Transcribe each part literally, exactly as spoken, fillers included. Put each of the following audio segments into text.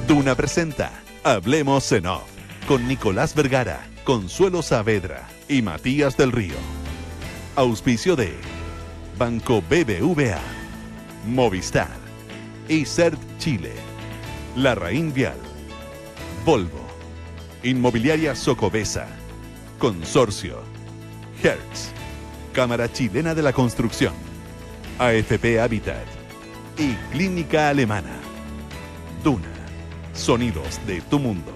Duna presenta Hablemos en Off con Nicolás Vergara, Consuelo Saavedra y Matías del Río. Auspicio de Banco B B V A, Movistar, Isert Chile, Larraín Vial, Volvo, Inmobiliaria Socobesa, Consorcio, Hertz, Cámara Chilena de la Construcción, A F P Habitat y Clínica Alemana. Duna, sonidos de tu mundo.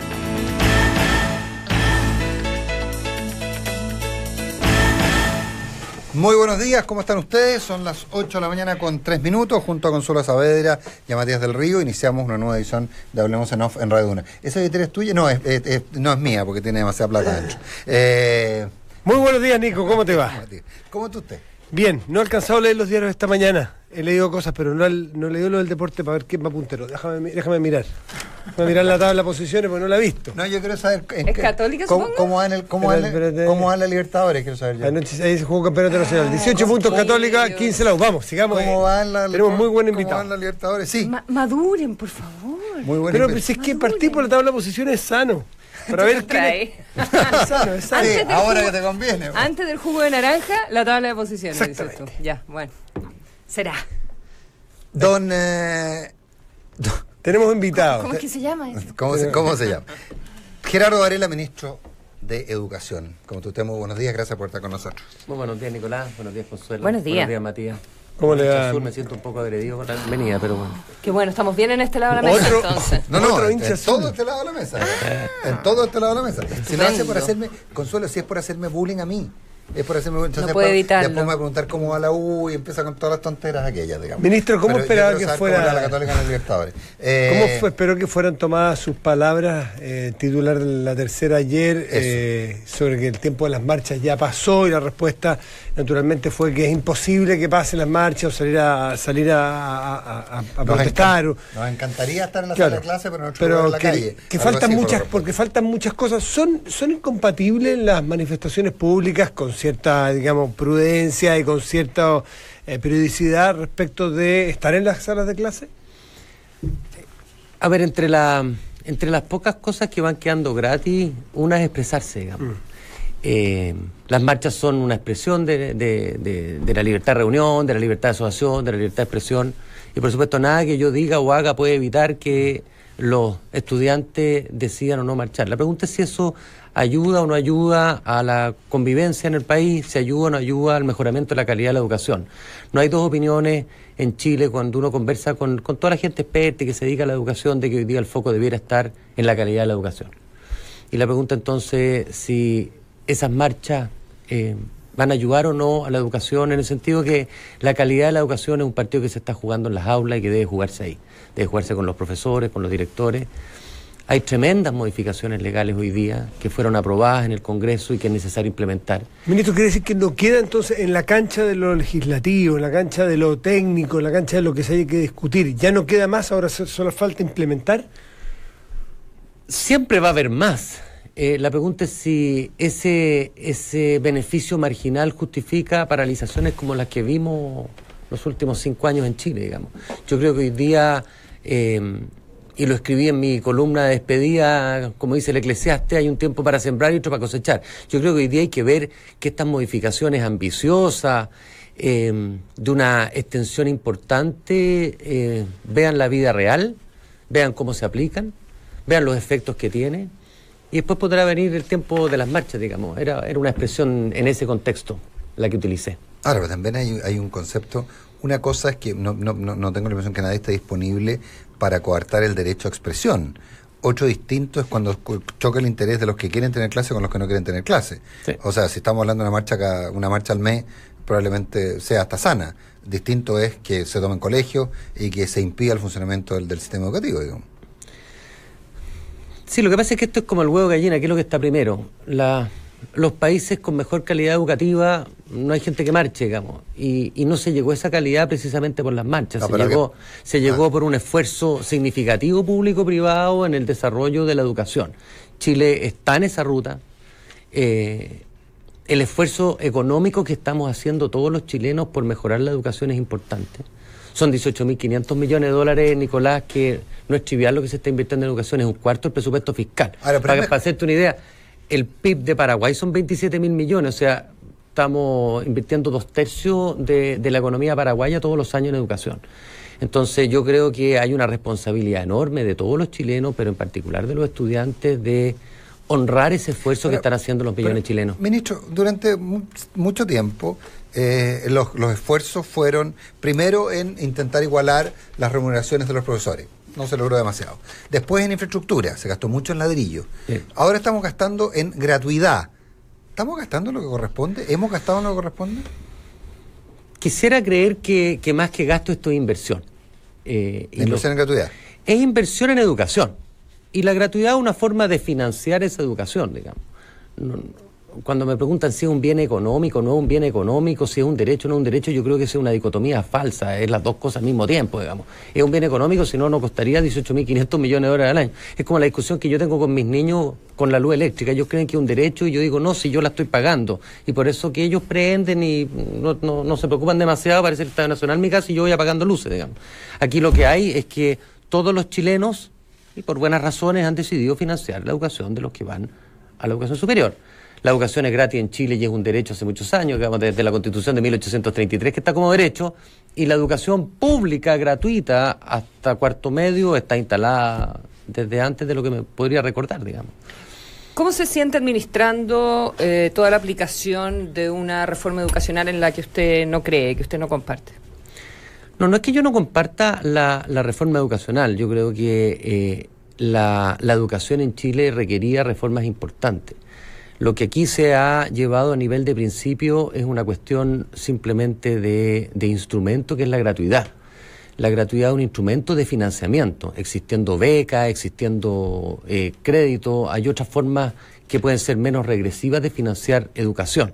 Muy buenos días, ¿cómo están ustedes? Son las ocho de la mañana con tres minutos, junto a Consuelo Saavedra y a Matías del Río, iniciamos una nueva edición de Hablemos en Off en Radio Duna. ¿Esa billetera es tuya? No, es, es, es, no es mía, porque tiene demasiada plata dentro. Eh... Muy buenos días, Nico, ¿cómo te va? ¿Cómo está usted? Bien, no he alcanzado a leer los diarios esta mañana. He leído cosas, pero no, no he leído lo del deporte para ver quién va puntero. Déjame, déjame mirar. Déjame mirar la tabla de posiciones porque no la he visto. No, yo quiero saber... ¿Es qué, católica, cómo, supongo? ¿Cómo van cómo cómo la Libertadores? Quiero saber yo. Anoche ahí se jugó Campeonato Nacional. dieciocho oh, puntos sí, Católica, Dios. quince la U. Vamos, sigamos. ¿Cómo van la, Tenemos muy buen invitado. ¿Cómo van las Libertadores? Sí. Ma maduren, por favor. Muy buen Pero invitado. si es que partir por la tabla de posiciones es sano. Para ver quién es... es sano, es sano. Sí, ahora jugo, que te conviene. Bro. Antes del jugo de naranja, la tabla de posiciones, dices tú. Exactamente. Ya, bueno. Será. Don... Eh, don Tenemos invitados. ¿Cómo es que se llama eso? ¿Cómo se, cómo se llama? Gerardo Varela, ministro de Educación. Como tú, muy buenos días, gracias por estar con nosotros. Muy buenos días, Nicolás. Buenos días, Consuelo. Buenos días. Buenos días, Matías. ¿Cómo le va? Sur, me siento un poco agredido con la bienvenida, pero bueno. Qué bueno, estamos bien en este lado de la mesa, Otro- entonces. No, no, Otro en, hincha en azul. todo este lado de la mesa. En todo este lado de la mesa. Si lo hace por Estupendo. hacerme, Consuelo, si es por hacerme bullying a mí. Es por hacerme bullying. Entonces No puede después, evitarlo. después me va a preguntar cómo va la U y empieza con todas las tonteras aquellas, digamos. Ministro, ¿cómo Pero yo esperaba quiero que saber fuera- cómo era la Católica en los Libertadores? Eh, ¿Cómo fue? Espero que fueran tomadas sus palabras, eh, titular de la tercera ayer, eh, sobre que el tiempo de las marchas ya pasó y la respuesta naturalmente fue que es imposible que pasen las marchas o salir a salir a, a, a, a Nos, protestar. encan- o- nos encantaría estar en la Claro, sala de clase, pero en otro pero lugar en la que, calle. que Algo faltan así, muchas, por porque faltan muchas cosas. Son, son incompatibles las manifestaciones públicas con cierta, digamos, prudencia y con cierta eh, periodicidad respecto de estar en las salas de clase. A ver, entre la entre las pocas cosas que van quedando gratis, una es expresarse, digamos. Mm. Eh, las marchas son una expresión de, de, de, de la libertad de reunión, de la libertad de asociación, de la libertad de expresión. Y por supuesto nada que yo diga o haga puede evitar que los estudiantes decidan o no marchar. La pregunta es si eso ayuda o no ayuda a la convivencia en el país, si ayuda o no ayuda al mejoramiento de la calidad de la educación. No hay dos opiniones en Chile cuando uno conversa con, con toda la gente experta y que se dedica a la educación de que hoy día el foco debiera estar en la calidad de la educación. Y la pregunta entonces si esas marchas eh, van a ayudar o no a la educación, en el sentido que la calidad de la educación es un partido que se está jugando en las aulas y que debe jugarse ahí, debe jugarse con los profesores, con los directores. Hay tremendas modificaciones legales hoy día que fueron aprobadas en el Congreso y que es necesario implementar. Ministro, ¿quiere decir que no queda entonces en la cancha de lo legislativo, en la cancha de lo técnico, en la cancha de lo que se haya que discutir? ¿Ya no queda más, ahora so- solo falta implementar? Siempre va a haber más. Eh, la pregunta es si ese, ese beneficio marginal justifica paralizaciones como las que vimos los últimos cinco años en Chile, digamos. Yo creo que hoy día... Eh, y lo escribí en mi columna de despedida, como dice el Eclesiastés, hay un tiempo para sembrar y otro para cosechar. Yo creo que hoy día hay que ver que estas modificaciones ambiciosas, eh, de una extensión importante, eh, vean la vida real, vean cómo se aplican, vean los efectos que tiene, y después podrá venir el tiempo de las marchas, digamos. Era, era una expresión en ese contexto la que utilicé. Ahora, pero también hay, hay un concepto. Una cosa es que no, no, no, no tengo la impresión que nadie esté disponible para coartar el derecho a expresión. Otro distinto es cuando choca el interés de los que quieren tener clase con los que no quieren tener clase. Sí. O sea, si estamos hablando de una marcha cada, una marcha al mes, probablemente sea hasta sana. Distinto es que se tome en colegio y que se impida el funcionamiento del, del sistema educativo, digamos. Sí, lo que pasa es que esto es como el huevo gallina, ¿qué es lo que está primero? La, los países con mejor calidad educativa, no hay gente que marche, digamos, y, y no se llegó a esa calidad precisamente por las marchas, No, se pero llegó, que- se llegó ah. por un esfuerzo significativo público-privado en el desarrollo de la educación. Chile está en esa ruta. Eh, el esfuerzo económico que estamos haciendo todos los chilenos por mejorar la educación es importante. Son dieciocho mil quinientos millones de dólares, Nicolás, que no es trivial lo que se está invirtiendo en educación, es un cuarto del presupuesto fiscal. Ahora, para, me... para hacerte una idea, el P I B de Paraguay son veintisiete mil millones, o sea, estamos invirtiendo dos tercios de, de la economía paraguaya todos los años en educación. Entonces yo creo que hay una responsabilidad enorme de todos los chilenos, pero en particular de los estudiantes, de honrar ese esfuerzo pero, que están haciendo los millones pero, chilenos. Ministro, durante mu mucho tiempo eh, los, los esfuerzos fueron primero en intentar igualar las remuneraciones de los profesores. No se logró demasiado. Después en infraestructura, se gastó mucho en ladrillo. Sí. Ahora estamos gastando en gratuidad. ¿Estamos gastando lo que corresponde? ¿Hemos gastado lo que corresponde? Quisiera creer que, que más que gasto esto es inversión. Eh, y ¿Inversión lo, en gratuidad? Es inversión en educación. Y la gratuidad es una forma de financiar esa educación, digamos. No, cuando me preguntan si es un bien económico, no es un bien económico, si es un derecho o no es un derecho, yo creo que es una dicotomía falsa, es las dos cosas al mismo tiempo, digamos. Es un bien económico, si no, no costaría dieciocho mil quinientos millones de dólares al año. Es como la discusión que yo tengo con mis niños con la luz eléctrica. Ellos creen que es un derecho y yo digo, no, si yo la estoy pagando. Y por eso que ellos prenden y no, no, no se preocupan demasiado, parece el Estado Nacional mi casa y yo voy apagando luces, digamos. Aquí lo que hay es que todos los chilenos, y por buenas razones, han decidido financiar la educación de los que van a la educación superior. La educación es gratis en Chile y es un derecho hace muchos años, digamos, desde la Constitución de mil ochocientos treinta y tres, que está como derecho, y la educación pública gratuita hasta cuarto medio está instalada desde antes de lo que me podría recordar, digamos. ¿Cómo se siente administrando eh, toda la aplicación de una reforma educacional en la que usted no cree, que usted no comparte? No, no es que yo no comparta la, la reforma educacional. Yo creo que eh, la, la educación en Chile requería reformas importantes. Lo que aquí se ha llevado a nivel de principio es una cuestión simplemente de, de instrumento, que es la gratuidad. La gratuidad es un instrumento de financiamiento, existiendo becas, existiendo eh, crédito, hay otras formas que pueden ser menos regresivas de financiar educación.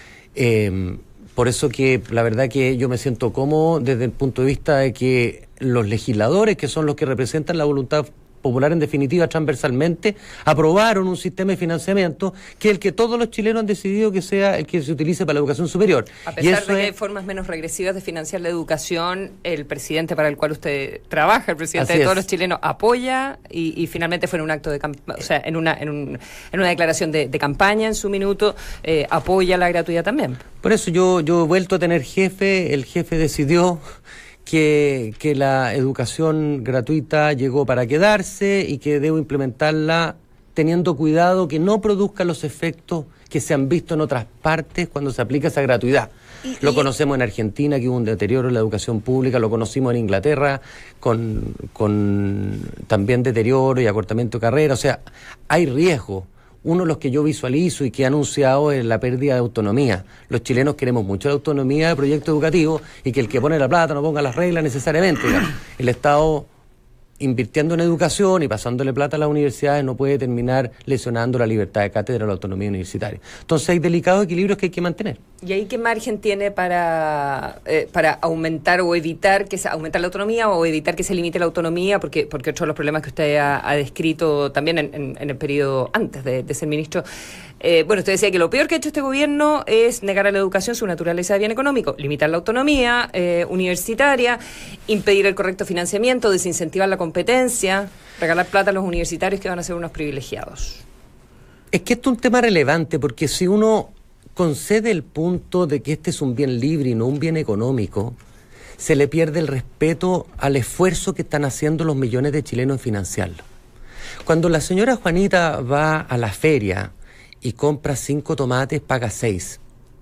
Eh, por eso que la verdad que yo me siento cómodo desde el punto de vista de que los legisladores, que son los que representan la voluntad popular en definitiva transversalmente, aprobaron un sistema de financiamiento que es el que todos los chilenos han decidido que sea el que se utilice para la educación superior. A pesar de que hay formas menos regresivas de financiar la educación, el presidente para el cual usted trabaja, el presidente de todos los chilenos, apoya y, y finalmente fue en un acto de campaña, o sea, en una, en, un, en una declaración de, de campaña en su minuto, eh, apoya la gratuidad también. Por eso yo, yo he vuelto a tener jefe, el jefe decidió Que, que la educación gratuita llegó para quedarse y que debo implementarla teniendo cuidado que no produzca los efectos que se han visto en otras partes cuando se aplica esa gratuidad. Y, lo y... conocemos en Argentina, que hubo un deterioro en la educación pública, lo conocimos en Inglaterra, con, con también deterioro y acortamiento de carrera, o sea, hay riesgo. Uno de los que yo visualizo y que he anunciado es la pérdida de autonomía. Los chilenos queremos mucho la autonomía de proyectos educativos y que el que pone la plata no ponga las reglas necesariamente. Digamos. El Estado, invirtiendo en educación y pasándole plata a las universidades, no puede terminar lesionando la libertad de cátedra o la autonomía universitaria. Entonces hay delicados equilibrios que hay que mantener. ¿Y ahí qué margen tiene para eh, para aumentar o evitar que se aumentar la autonomía o evitar que se limite la autonomía? Porque porque otro de los problemas que usted ha, ha descrito también en, en, en el periodo antes de, de ser ministro. Eh, bueno, usted decía que lo peor que ha hecho este gobierno es negar a la educación su naturaleza de bien económico, limitar la autonomía eh, universitaria, impedir el correcto financiamiento, desincentivar la competencia, regalar plata a los universitarios que van a ser unos privilegiados. Es que esto es un tema relevante porque si uno concede el punto de que este es un bien libre y no un bien económico, se le pierde el respeto al esfuerzo que están haciendo los millones de chilenos en financiarlo. Cuando la señora Juanita va a la feria y compra cinco tomates, paga seis.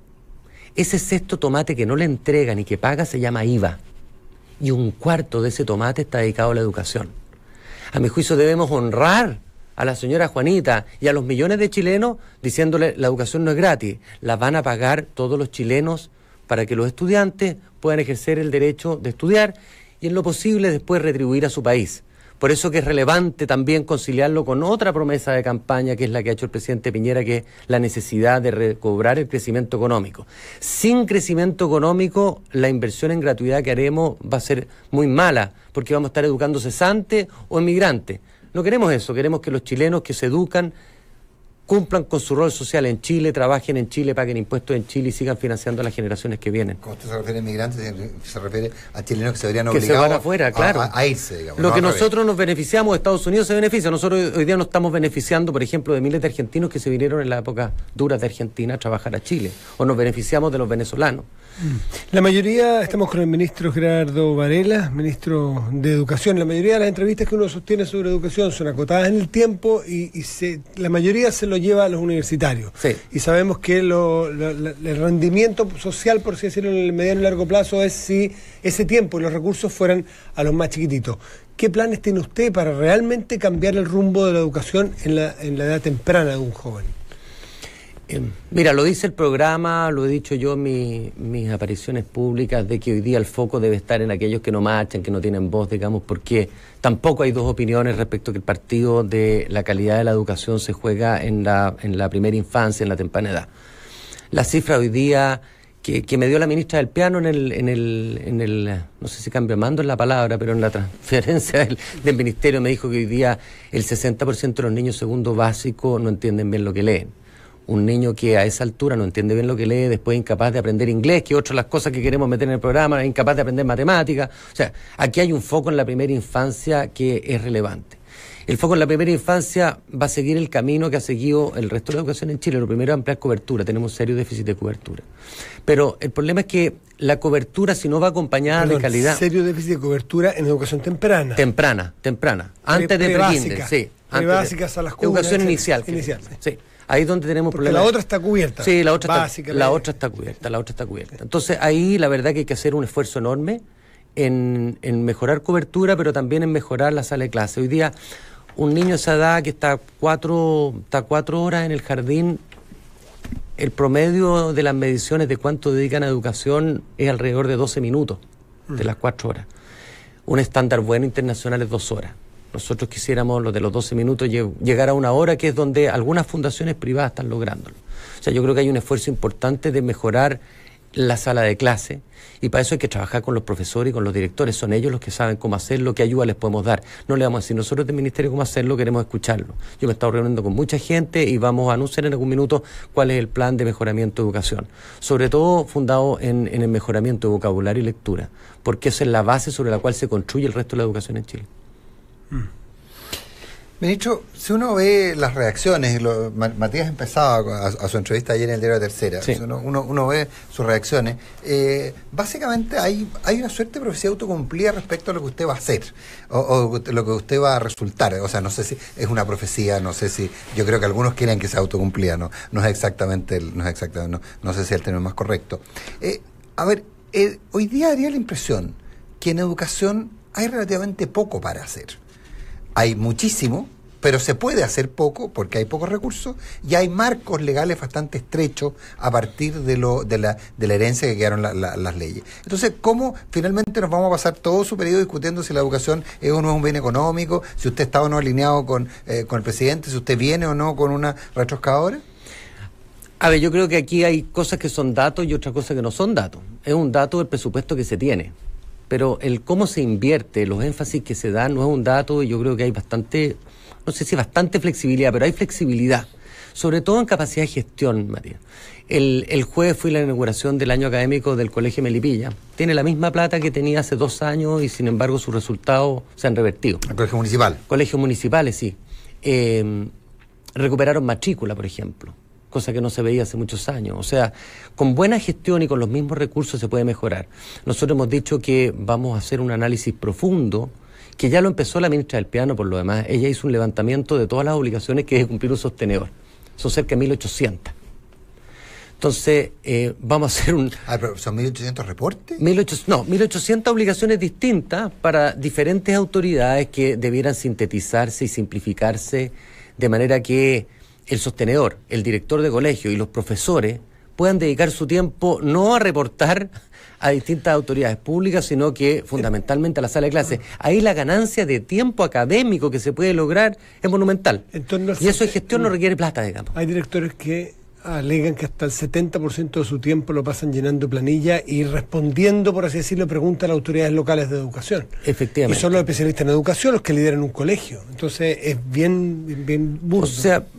Ese sexto tomate que no le entregan y que paga se llama I V A. Y un cuarto de ese tomate está dedicado a la educación. A mi juicio debemos honrar a la señora Juanita y a los millones de chilenos diciéndole la educación no es gratis, la van a pagar todos los chilenos para que los estudiantes puedan ejercer el derecho de estudiar y en lo posible después retribuir a su país. Por eso que es relevante también conciliarlo con otra promesa de campaña que es la que ha hecho el presidente Piñera, que es la necesidad de recobrar el crecimiento económico. Sin crecimiento económico, la inversión en gratuidad que haremos va a ser muy mala, porque vamos a estar educando cesantes o inmigrantes. No queremos eso, queremos que los chilenos que se educan cumplan con su rol social en Chile, trabajen en Chile, paguen impuestos en Chile y sigan financiando a las generaciones que vienen. Cuando usted se refiere a inmigrantes, se refiere a chilenos que se verían que obligados se van afuera, claro. a, a irse, digamos. Lo no que al nosotros revés. nos beneficiamos, Estados Unidos se beneficia. Nosotros hoy día nos estamos beneficiando, por ejemplo, de miles de argentinos que se vinieron en la época dura de Argentina a trabajar a Chile. O nos beneficiamos de los venezolanos. La mayoría, estamos con el ministro Gerardo Varela, ministro de Educación. La mayoría de las entrevistas que uno sostiene sobre educación son acotadas en el tiempo y, y se, la mayoría se lo lleva a los universitarios. Sí. Y sabemos que lo, lo, la, el rendimiento social, por así decirlo, en el mediano y largo plazo es si ese tiempo y los recursos fueran a los más chiquititos. ¿Qué planes tiene usted para realmente cambiar el rumbo de la educación en la, en la edad temprana de un joven? Eh, mira, lo dice el programa, lo he dicho yo en mi, mis apariciones públicas, de que hoy día el foco debe estar en aquellos que no marchan, que no tienen voz, digamos, porque tampoco hay dos opiniones respecto a que el partido de la calidad de la educación se juega en la, en la primera infancia, en la temprana edad. La cifra hoy día que, que me dio la ministra del Piano en el, en el, en el, no sé si cambio mando en la palabra, pero en la transferencia del, del ministerio me dijo que hoy día el sesenta por ciento de los niños segundo básico no entienden bien lo que leen. Un niño que a esa altura no entiende bien lo que lee, después es incapaz de aprender inglés, que otra de las cosas que queremos meter en el programa, es incapaz de aprender matemáticas. O sea, aquí hay un foco en la primera infancia que es relevante. El foco en la primera infancia va a seguir el camino que ha seguido el resto de la educación en Chile. Lo primero es ampliar cobertura, tenemos serio déficit de cobertura. Pero el problema es que la cobertura, si no va acompañada Perdón, de calidad... serio déficit de cobertura en educación temprana. Temprana, temprana. Antes de pre-kinder, sí. Pre-básicas a las cunas, educación etcétera. inicial. Inicial, sí. Ahí es donde tenemos Porque problemas. la otra está cubierta. Sí, la otra Básica, está, la otra está cubierta, la otra está cubierta. Entonces ahí la verdad que hay que hacer un esfuerzo enorme en, en mejorar cobertura, pero también en mejorar la sala de clase. Hoy día un niño de esa edad que está cuatro, está cuatro horas en el jardín, el promedio de las mediciones de cuánto dedican a educación es alrededor de doce minutos de las cuatro horas. Un estándar bueno internacional es dos horas. Nosotros quisiéramos, lo de los doce minutos, llegar a una hora, que es donde algunas fundaciones privadas están lográndolo. O sea, yo creo que hay un esfuerzo importante de mejorar la sala de clase, y para eso hay que trabajar con los profesores y con los directores. Son ellos los que saben cómo hacerlo, qué ayuda les podemos dar. No le vamos a decir nosotros del Ministerio cómo hacerlo, queremos escucharlo. Yo me he estado reuniendo con mucha gente y vamos a anunciar en algún minuto cuál es el plan de mejoramiento de educación. Sobre todo fundado en, en el mejoramiento de vocabulario y lectura, porque esa es la base sobre la cual se construye el resto de la educación en Chile. Ministro, si uno ve las reacciones, lo, Matías empezaba a, a su entrevista ayer en el diario La Tercera, sí. si uno, uno, uno ve sus reacciones, eh, básicamente hay, hay una suerte de profecía autocumplida respecto a lo que usted va a hacer, o, o lo que usted va a resultar. O sea, no sé si es una profecía, no sé si, yo creo que algunos quieren que sea autocumplida, no, no es exactamente, el, no es exactamente, no, no sé si el término más correcto. Eh, a ver, eh, hoy día daría la impresión que en educación hay relativamente poco para hacer. Hay muchísimo, pero se puede hacer poco porque hay pocos recursos y hay marcos legales bastante estrechos a partir de lo de la de la herencia que quedaron la, la, las leyes. Entonces, ¿cómo finalmente nos vamos a pasar todo su periodo discutiendo si la educación es o no es un bien económico, si usted está o no alineado con, eh, con el presidente, si usted viene o no con una retroexcavadora? A ver, yo creo que aquí hay cosas que son datos y otras cosas que no son datos. Es un dato del presupuesto que se tiene. Pero el cómo se invierte, los énfasis que se dan, no es un dato, y yo creo que hay bastante, no sé si bastante flexibilidad, pero hay flexibilidad, sobre todo en capacidad de gestión, María. El, el jueves fui a la inauguración del año académico del Colegio Melipilla. Tiene la misma plata que tenía hace dos años y sin embargo sus resultados se han revertido. ¿El colegio municipal? Colegios municipales, sí. Eh, recuperaron matrícula, por ejemplo, cosa que no se veía hace muchos años. O sea, con buena gestión y con los mismos recursos se puede mejorar. Nosotros hemos dicho que vamos a hacer un análisis profundo, que ya lo empezó la ministra del Piano por lo demás. Ella hizo un levantamiento de todas las obligaciones que debe cumplir un sostenedor. Son cerca de mil ochocientas. Entonces, eh, vamos a hacer un... Ah, pero ¿son mil ochocientos reportes? mil ochocientos, no, mil ochocientas obligaciones distintas para diferentes autoridades que debieran sintetizarse y simplificarse de manera que el sostenedor, el director de colegio y los profesores puedan dedicar su tiempo no a reportar a distintas autoridades públicas, sino que fundamentalmente a la sala de clases. Ahí la ganancia de tiempo académico que se puede lograr es monumental. Y eso de gestión no requiere plata, digamos. Hay directores que alegan que hasta el setenta por ciento de su tiempo lo pasan llenando planilla y respondiendo, por así decirlo, preguntas a las autoridades locales de educación. Efectivamente. Y son los especialistas en educación los que lideran un colegio. Entonces es bien, bien burdo. O sea,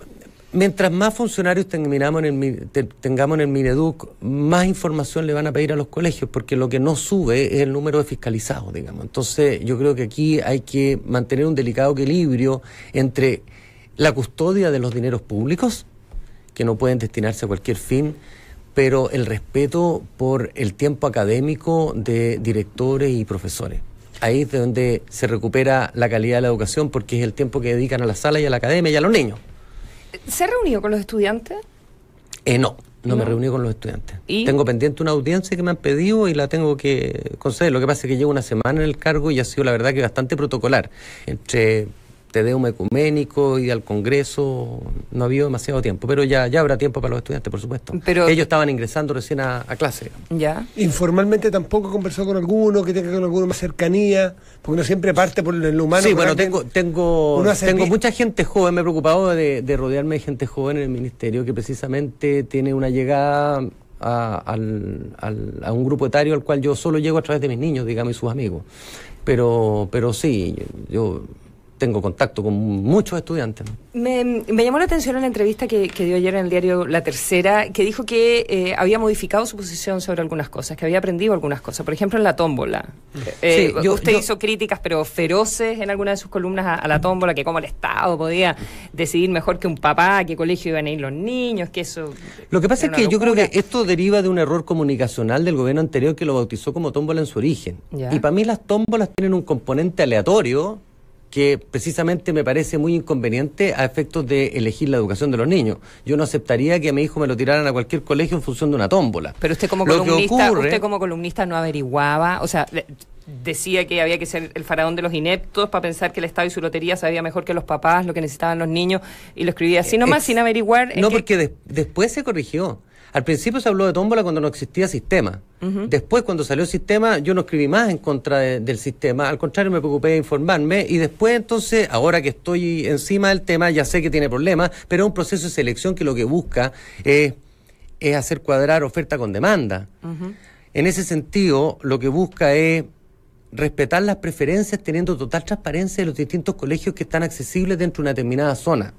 Mientras más funcionarios tengamos en, el, te, tengamos en el Mineduc, más información le van a pedir a los colegios, porque lo que no sube es el número de fiscalizados, digamos. Entonces, yo creo que aquí hay que mantener un delicado equilibrio entre la custodia de los dineros públicos, que no pueden destinarse a cualquier fin, pero el respeto por el tiempo académico de directores y profesores. Ahí es de donde se recupera la calidad de la educación, porque es el tiempo que dedican a la sala y a la academia y a los niños. ¿Se ha reunido con los estudiantes? Eh, no, no, no me reuní con los estudiantes. ¿Y? Tengo pendiente una audiencia que me han pedido y la tengo que conceder. Lo que pasa es que llevo una semana en el cargo y ha sido la verdad que bastante protocolar. Entre Tedeum ecuménico y al Congreso no ha habido demasiado tiempo, pero ya, ya habrá tiempo para los estudiantes, por supuesto. Pero ellos estaban ingresando recién a, a clase. Ya. Informalmente tampoco conversó con alguno, que tenga con alguno más cercanía, porque uno siempre parte por lo humano. Sí, bueno, tengo tengo tengo mucha gente joven, me he preocupado de, de rodearme de gente joven en el ministerio que precisamente tiene una llegada a, al, al, a un grupo etario al cual yo solo llego a través de mis niños, digamos, y sus amigos. Pero, pero sí, yo... tengo contacto con muchos estudiantes. Me, me llamó la atención en la entrevista que, que dio ayer en el diario La Tercera, que dijo que eh, había modificado su posición sobre algunas cosas, que había aprendido algunas cosas. Por ejemplo, en la tómbola. Eh, sí, yo, usted yo, hizo críticas, pero feroces en alguna de sus columnas a, a la tómbola, que cómo el Estado podía decidir mejor que un papá a qué colegio iban a ir los niños, que eso... Lo que pasa es que locura. Yo creo que esto deriva de un error comunicacional del gobierno anterior que lo bautizó como tómbola en su origen. Ya. Y para mí las tómbolas tienen un componente aleatorio que precisamente me parece muy inconveniente a efectos de elegir la educación de los niños. Yo no aceptaría que a mi hijo me lo tiraran a cualquier colegio en función de una tómbola. Pero usted como columnista, ocurre, usted como columnista no averiguaba, o sea, decía que había que ser el faraón de los ineptos para pensar que el Estado y su lotería sabía mejor que los papás lo que necesitaban los niños, y lo escribía así nomás, es, sin averiguar. No, que... porque de, después se corrigió. Al principio se habló de tómbola cuando no existía sistema. Uh-huh. Después, cuando salió el sistema, yo no escribí más en contra de, del sistema. Al contrario, me preocupé de informarme. Y después, entonces, ahora que estoy encima del tema, ya sé que tiene problemas, pero es un proceso de selección que lo que busca es, es hacer cuadrar oferta con demanda. Uh-huh. En ese sentido, lo que busca es respetar las preferencias teniendo total transparencia de los distintos colegios que están accesibles dentro de una determinada zona.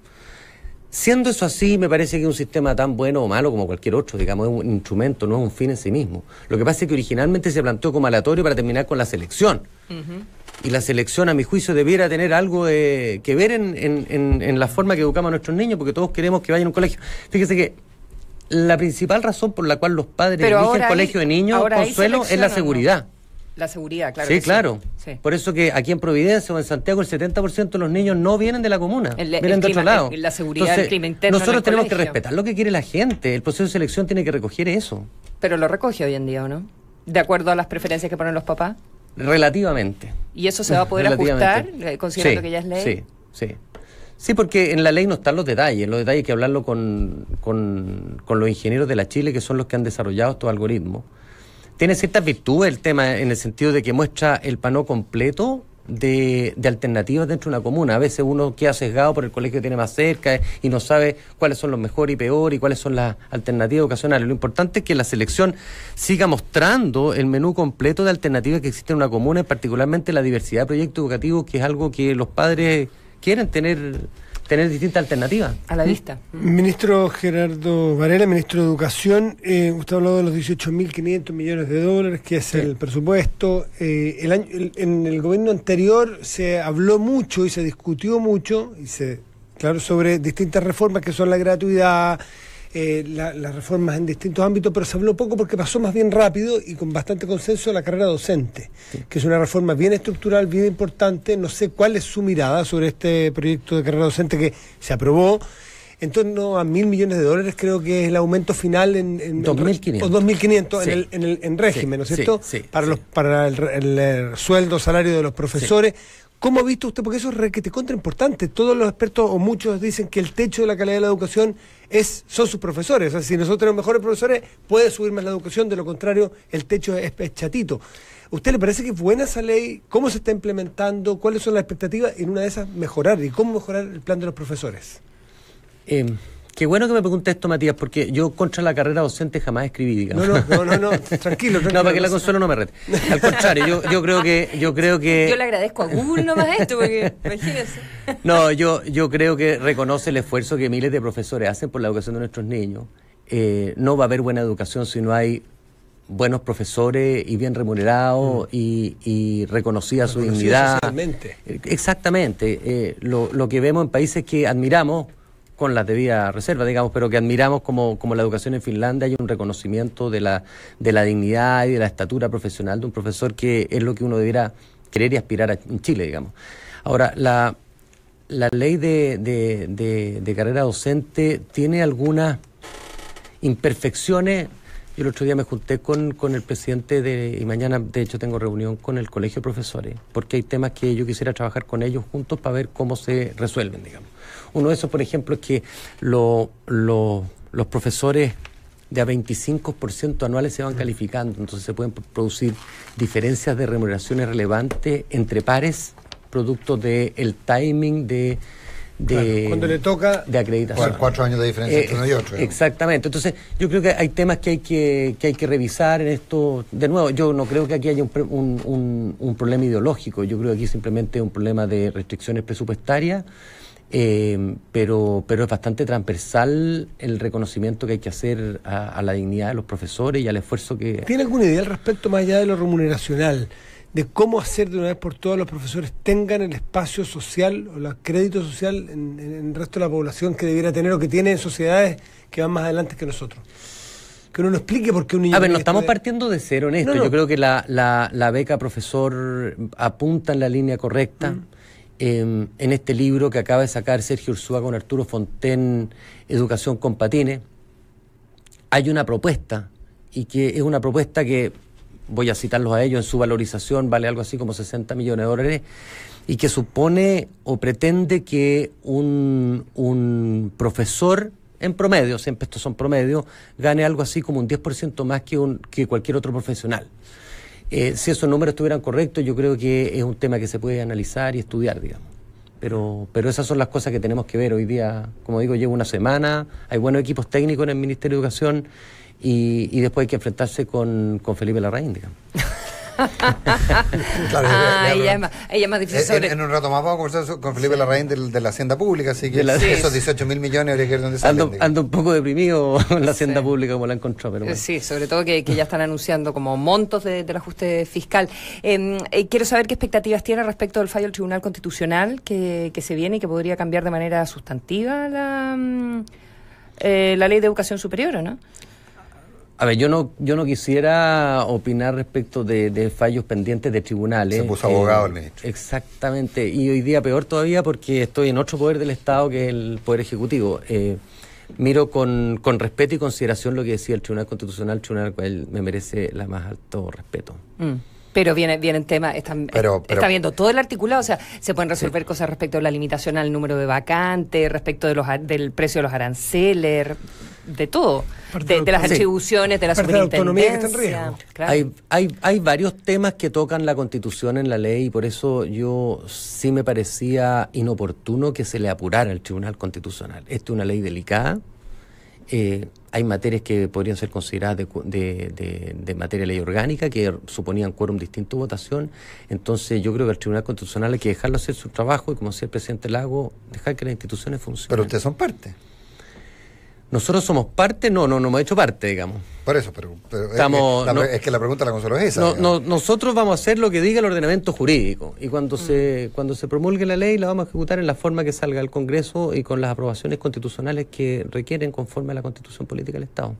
Siendo eso así, me parece que es un sistema tan bueno o malo como cualquier otro, digamos, es un instrumento, no es un fin en sí mismo. Lo que pasa es que originalmente se planteó como aleatorio para terminar con la selección. Uh-huh. Y la selección, a mi juicio, debiera tener algo de, que ver en, en, en, en la forma que educamos a nuestros niños, porque todos queremos que vayan a un colegio. Fíjese que la principal razón por la cual los padres Pero eligen colegio de niños, Consuelo, es la seguridad. ¿No? La seguridad, claro. Sí, que claro. Sí. Por eso que aquí en Providencia o en Santiago el setenta por ciento de los niños no vienen de la comuna, el, vienen el de clima, otro lado. El, la seguridad del Entonces, clima interno. Nosotros tenemos colegio. que respetar lo que quiere la gente. El proceso de selección tiene que recoger eso. Pero lo recoge hoy en día, ¿o no? De acuerdo a las preferencias que ponen los papás. Relativamente. ¿Y eso se va a poder ajustar, considerando sí, que ya es ley? Sí, sí. Sí, porque en la ley no están los detalles. Los detalles hay que hablarlo con, con, con los ingenieros de la Chile, que son los que han desarrollado estos algoritmos. Tiene ciertas virtudes el tema en el sentido de que muestra el panó completo de, de alternativas dentro de una comuna. A veces uno queda sesgado por el colegio que tiene más cerca y no sabe cuáles son los mejores y peores y cuáles son las alternativas educacionales. Lo importante es que la selección siga mostrando el menú completo de alternativas que existen en una comuna, y particularmente la diversidad de proyectos educativos, que es algo que los padres quieren tener... tener distintas alternativas. A la vista. Ministro Gerardo Varela, ministro de Educación, eh, usted ha hablado de los dieciocho mil quinientos millones de dólares, que es sí. el presupuesto. Eh, el año, el, en el gobierno anterior se habló mucho y se discutió mucho, y se, claro, sobre distintas reformas que son la gratuidad, eh, la, las reformas en distintos ámbitos, pero se habló poco porque pasó más bien rápido y con bastante consenso la carrera docente, sí. que es una reforma bien estructural, bien importante. No sé cuál es su mirada sobre este proyecto de carrera docente que se aprobó. En torno a mil millones de dólares creo que es el aumento final en... en dos mil quinientos. O dos mil quinientos sí. en, el, en, el, en régimen, sí, ¿no es cierto? Sí, sí, para sí. los para el, el, el sueldo, salario de los profesores. Sí. ¿Cómo ha visto usted? Porque eso es requete contra importante. Todos los expertos o muchos dicen que el techo de la calidad de la educación es son sus profesores. O sea, si nosotros tenemos mejores profesores, puede subir más la educación. De lo contrario, el techo es, es chatito. ¿Usted le parece que es buena esa ley? ¿Cómo se está implementando? ¿Cuáles son las expectativas? En una de esas, mejorar. ¿Y cómo mejorar el plan de los profesores? Eh, qué bueno que me pregunte esto, Matías, porque yo contra la carrera docente jamás escribí, digamos. No, no, no, no, no tranquilo, tranquilo. No, para que la Consuelo no me rete. Al contrario, yo, yo creo que... Yo creo que Yo le agradezco a Google nomás esto, porque imagínense. No, yo, yo creo que reconoce el esfuerzo que miles de profesores hacen por la educación de nuestros niños. Eh, no va a haber buena educación si no hay buenos profesores y bien remunerados mm. y, y reconocida su dignidad. Socialmente. Exactamente. Eh, lo, lo que vemos en países que admiramos, con las debidas reservas, digamos, pero que admiramos como, como la educación en Finlandia, hay un reconocimiento de la, de la dignidad y de la estatura profesional de un profesor, que es lo que uno debiera querer y aspirar a, en Chile, digamos. Ahora, la, la ley de, de, de, de carrera docente tiene algunas imperfecciones. Yo el otro día me junté con, con el presidente de, y mañana de hecho tengo reunión con el colegio de profesores, porque hay temas que yo quisiera trabajar con ellos juntos para ver cómo se resuelven, digamos. Uno de esos, por ejemplo, es que lo, lo, los profesores de a veinticinco por ciento anuales se van calificando, entonces se pueden producir diferencias de remuneraciones relevantes entre pares, producto del timing de... De, claro, cuando le toca de acreditación. Cuatro años de diferencia eh, entre uno y otro. ¿no? Exactamente. Entonces, yo creo que hay temas que hay que, que hay que revisar en esto. De nuevo, yo no creo que aquí haya un, un, un, un problema ideológico. Yo creo que aquí simplemente es un problema de restricciones presupuestarias, eh, pero, pero es bastante transversal el reconocimiento que hay que hacer a, a la dignidad de los profesores y al esfuerzo que... ¿Tiene alguna idea al respecto, más allá de lo remuneracional, de cómo hacer de una vez por todas los profesores tengan el espacio social o el crédito social en, en, en el resto de la población que debiera tener o que tiene en sociedades que van más adelante que nosotros? Que uno nos explique por qué un niño... A ver, no estamos partiendo de cero en esto. No, no. Yo creo que la, la, la beca profesor apunta en la línea correcta. Mm. Eh, en este libro que acaba de sacar Sergio Ursúa con Arturo Fonten, Educación con Patines, hay una propuesta, y que es una propuesta que... voy a citarlos a ellos, en su valorización vale algo así como sesenta millones de dólares, y que supone o pretende que un, un profesor, en promedio, siempre estos son promedios, gane algo así como un diez por ciento más que, un, que cualquier otro profesional. Eh, si esos números estuvieran correctos, yo creo que es un tema que se puede analizar y estudiar, digamos. Pero, pero esas son las cosas que tenemos que ver hoy día. Como digo, llevo una semana, hay buenos equipos técnicos en el Ministerio de Educación, Y, y después hay que enfrentarse con, con Felipe Larraín, digamos. Claro, ah, ya, ya, ella, es más, ella es más difícil. En, en un rato más vamos a conversar con Felipe Larraín de, de la Hacienda Pública, así que la, sí. esos dieciocho mil millones habría que ver dónde salen. Ando, ando un poco deprimido con la Hacienda sí. Pública como la encontró, pero bueno. Sí, sobre todo que, que ya están anunciando como montos de, del ajuste fiscal. Eh, eh, quiero saber qué expectativas tiene respecto del fallo del Tribunal Constitucional que, que se viene y que podría cambiar de manera sustantiva la, eh, la Ley de Educación Superior, ¿o no? A ver, yo no yo no quisiera opinar respecto de, de fallos pendientes de tribunales. Se puso abogado eh, el ministro. Exactamente, y hoy día peor todavía porque estoy en otro poder del Estado que es el Poder Ejecutivo. Eh, miro con, con respeto y consideración lo que decía el Tribunal Constitucional, el tribunal al cual me merece la más alto respeto. Mm. Pero viene, vienen temas, están, pero, pero, está viendo todo el articulado, o sea, se pueden resolver sí. cosas respecto de la limitación al número de vacantes, respecto de los del precio de los aranceles, de todo, de, de las sí. atribuciones, de la superintendencia. Que está en riesgo. Claro. Hay, hay, hay varios temas que tocan la Constitución en la ley, y por eso yo sí me parecía inoportuno que se le apurara al Tribunal Constitucional. Esta es una ley delicada. Eh, hay materias que podrían ser consideradas de, de, de, de materia de ley orgánica, que suponían quórum distinto votación. Entonces yo creo que el Tribunal Constitucional hay que dejarlo hacer su trabajo y, como decía el presidente Lago, dejar que las instituciones funcionen. Pero ustedes son parte. ¿Nosotros somos parte? No, no, no hemos hecho parte, digamos. Por eso, pero, pero Estamos, es, que la, no, es que la pregunta de la Consuelo es esa. No, no, nosotros vamos a hacer lo que diga el ordenamiento jurídico, y cuando, mm. se, cuando se promulgue la ley la vamos a ejecutar en la forma que salga del Congreso y con las aprobaciones constitucionales que requieren conforme a la Constitución Política del Estado.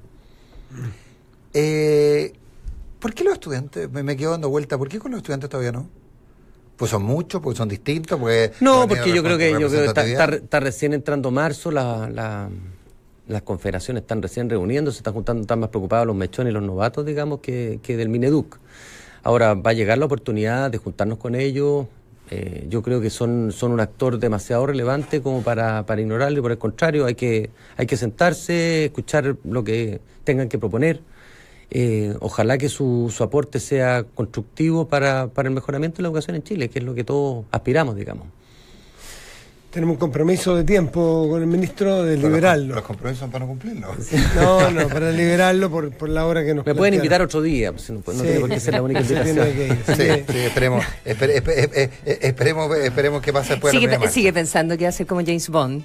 Eh, ¿Por qué los estudiantes? Me, me quedo dando vuelta. ¿Por qué con los estudiantes todavía no? Pues son muchos, porque son distintos, porque... No, porque yo creo que, yo creo que está, está, está recién entrando marzo, la... la las confederaciones están recién reuniendo, se están juntando, están más preocupados los mechones y los novatos, digamos, que, que del Mineduc. Ahora va a llegar la oportunidad de juntarnos con ellos. Eh, yo creo que son, son un actor demasiado relevante como para, para ignorarlo, y por el contrario, hay que, hay que sentarse, escuchar lo que tengan que proponer. Eh, ojalá que su, su aporte sea constructivo para, para el mejoramiento de la educación en Chile, que es lo que todos aspiramos, digamos. tenemos un compromiso de tiempo con el ministro de Pero liberarlo. Los, los compromisos son para no cumplirlos. No, no, para liberarlo por, por la hora que nos Me pueden invitar otro día, pues, no, no Sí. tiene por qué ser la única Se tiene invitación. que ir, Sí, sí. sí, esperemos, esper- esper- esper- esper- esperemos, esperemos que pase después de la Sigue, primera marcha. sigue pensando que va a ser como James Bond.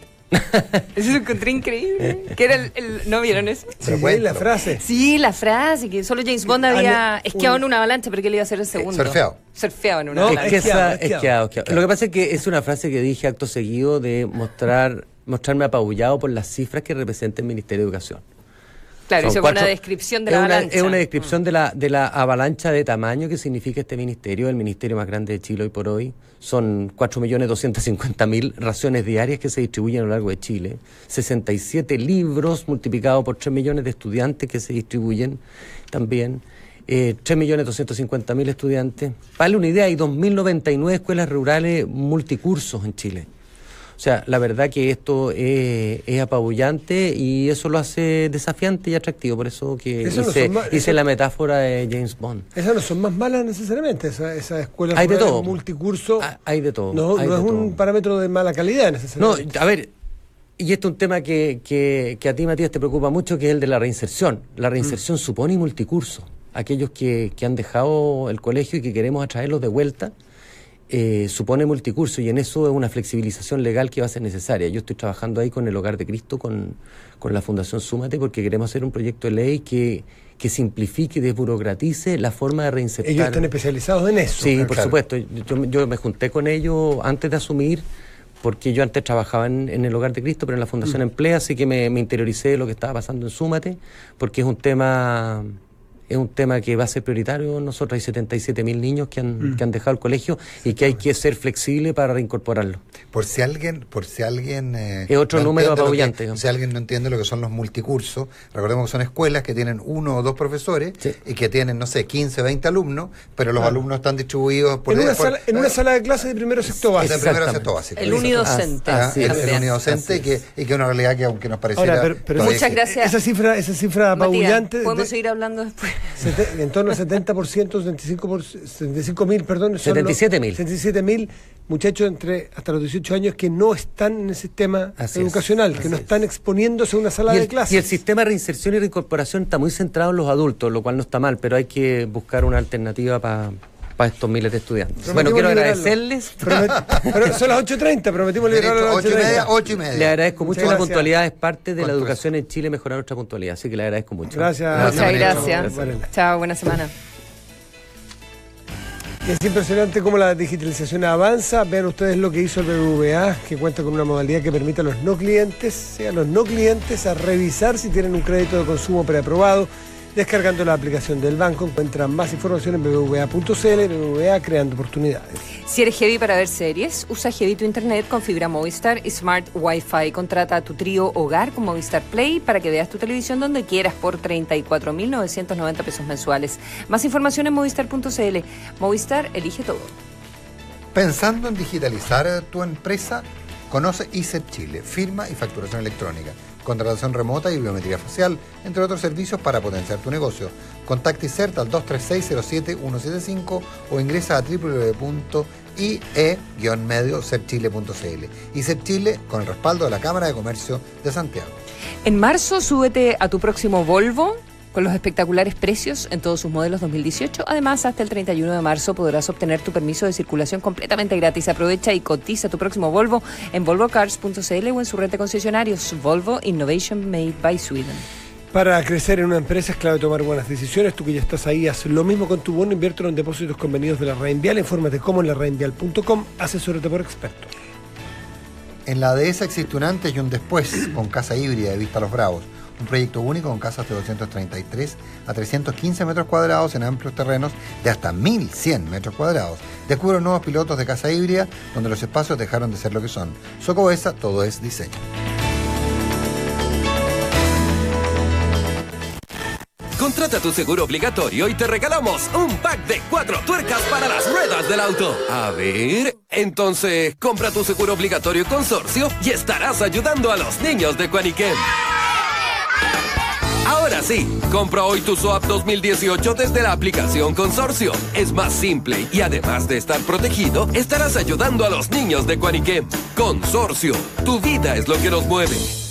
Eso lo encontré increíble. Que era el, el- ¿No vieron eso? Sí, Pero sí, cuéntalo. la frase. Sí, la frase, que solo James Bond había Ah, esquiado un- en una avalancha, pero que él iba a ser el segundo. surfeado. Surfeado en una No, Es avalancha. que esquiado, esa, esquiado. esquiado, esquiado. Lo que pasa es que es una frase que dije acto seguido de mostrar mostrarme apabullado por las cifras que representa el Ministerio de Educación. Claro, Son hizo cuatro- una descripción de es la una, avalancha. Es una descripción de la, de la avalancha de tamaño que significa este ministerio, el ministerio más grande de Chile hoy por hoy. Son cuatro millones doscientos cincuenta mil raciones diarias que se distribuyen a lo largo de Chile. sesenta y siete libros multiplicados por tres millones de estudiantes que se distribuyen también. Eh, tres millones doscientos cincuenta mil estudiantes. Para darle una idea, hay dos mil noventa y nueve escuelas rurales multicursos en Chile. O sea, la verdad que esto es, es apabullante y eso lo hace desafiante y atractivo. Por eso que Eso no hice, son ma- hice eso- la metáfora de James Bond. Esas no son más malas necesariamente, esas esa escuelas Hay de rurales todo. multicurso. Ah, hay de todo. No, hay no de es un todo. parámetro de mala calidad No, necesariamente. a ver, y este es un tema que, que, que a ti, Matías, te preocupa mucho, que es el de la reinserción. La reinserción Mm. supone multicurso. Aquellos que, que han dejado el colegio y que queremos atraerlos de vuelta, eh, supone multicurso, y en eso es una flexibilización legal que va a ser necesaria. Yo estoy trabajando ahí con el Hogar de Cristo, con, con la Fundación Súmate, porque queremos hacer un proyecto de ley que, que simplifique y desburocratice la forma de reinsertar. Ellos están especializados en eso. Sí, claro. por Claro. supuesto. Yo, yo me junté con ellos antes de asumir, porque yo antes trabajaba en, en el Hogar de Cristo, pero en la Fundación Emplea, así que me, me interioricé de lo que estaba pasando en Súmate, porque es un tema... Es un tema que va a ser prioritario. Nosotros hay setenta y siete mil niños que han, Mm. que han dejado el colegio y que hay que ser flexible para reincorporarlos. Por si alguien, por si alguien eh, Es otro número entiende lo apabullante, que- digamos. si alguien no entiende lo que son los multicursos, recordemos que son escuelas que tienen uno o dos profesores Sí. y que tienen, no sé, quince, veinte alumnos, pero los Claro. alumnos están distribuidos por En una, por- sala, en una sala de clase de primero sexto de básico. primero a Exactamente. sexto básico. El unidocente. Ah, Así el, es. el unidocente y Así que, es. y que es una realidad que aunque nos pareciera Ahora, pero- pero- todavía Muchas existe. gracias. Esa cifra, esa cifra Matías, apabullante. podemos de- seguir hablando después. sete- en torno al setenta por ciento, setenta y cinco por ciento, setenta y cinco mil, perdón. son setenta y siete mil. los- setenta y siete mil muchachos entre hasta los dieciocho años que no están en el sistema Así es, educacional, que así no es. están exponiéndose a una sala Y de el, clases. y el sistema de reinserción y reincorporación está muy centrado en los adultos, lo cual no está mal, pero hay que buscar una alternativa para estos miles de estudiantes. Prometimos Bueno, quiero liberarlo. agradecerles. Promet- pero son las ocho y treinta, prometimos liberarlo a las Ocho y media, ocho ocho y Le media. agradezco mucho. Muchas La gracias. puntualidad es parte de la Con educación en Chile, mejorar nuestra puntualidad. Así que le agradezco mucho. Gracias. Gracias, Muchas María. gracias. Varela. Chao, buena semana. Es impresionante cómo la digitalización avanza. Vean ustedes lo que hizo el B B V A, que cuenta con una modalidad que permite a los no clientes, sea, a los no clientes, a revisar si tienen un crédito de consumo preaprobado. Descargando la aplicación del banco, encuentran más información en b b v a punto c l. B B V A, creando oportunidades. Si eres heavy para ver series, usa Heavy tu internet con fibra Movistar y Smart Wi-Fi. Contrata a tu trío hogar con Movistar Play para que veas tu televisión donde quieras por treinta y cuatro mil novecientos noventa pesos mensuales. Más información en movistar punto c l. Movistar, elige todo. Pensando en digitalizar tu empresa, conoce I C E P Chile, firma y facturación electrónica, contratación remota y biometría facial, entre otros servicios para potenciar tu negocio. Contacta I C E R T al dos tres seis cero siete uno siete cinco o ingresa a w w w punto i e guion medio c e p chile punto c l. I C E P Chile con el respaldo de la Cámara de Comercio de Santiago. En marzo, súbete a tu próximo Volvo con los espectaculares precios en todos sus modelos dos mil dieciocho. Además, hasta el treinta y uno de marzo podrás obtener tu permiso de circulación completamente gratis. Aprovecha y cotiza tu próximo Volvo en volvo cars punto c l o en su red de concesionarios. Volvo Innovation Made by Sweden. Para crecer en una empresa es clave tomar buenas decisiones. Tú que ya estás ahí, haz lo mismo con tu bono, inviértelo en depósitos convenidos de la red Envial. Infórmate cómo en la red envial punto com. Asesórate por expertos. En la dehesa existe un antes y un después con casa híbrida de Vista a los Bravos. Un proyecto único con casas de doscientos treinta y tres a trescientos quince metros cuadrados en amplios terrenos de hasta mil cien metros cuadrados. Descubre nuevos pilotos de casa híbrida donde los espacios dejaron de ser lo que son. Socobesa, todo es diseño. Contrata tu seguro obligatorio y te regalamos un pack de cuatro tuercas para las ruedas del auto. A ver, entonces compra tu seguro obligatorio consorcio y estarás ayudando a los niños de Cuaniquén. Ahora sí, compra hoy tu SOAP dos mil dieciocho desde la aplicación Consorcio. Es más simple y además de estar protegido, estarás ayudando a los niños de Cuaniquem. Consorcio, tu vida es lo que nos mueve.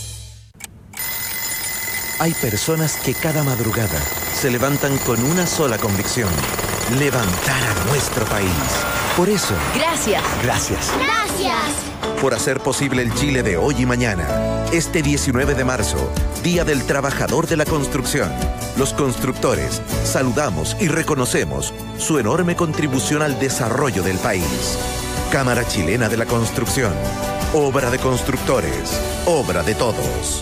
Hay personas que cada madrugada se levantan con una sola convicción: levantar a nuestro país. Por eso, Gracias. gracias. Gracias. Por hacer posible el Chile de hoy y mañana. Este diecinueve de marzo, Día del Trabajador de la Construcción. Los constructores saludamos y reconocemos su enorme contribución al desarrollo del país. Cámara Chilena de la Construcción. Obra de constructores. Obra de todos.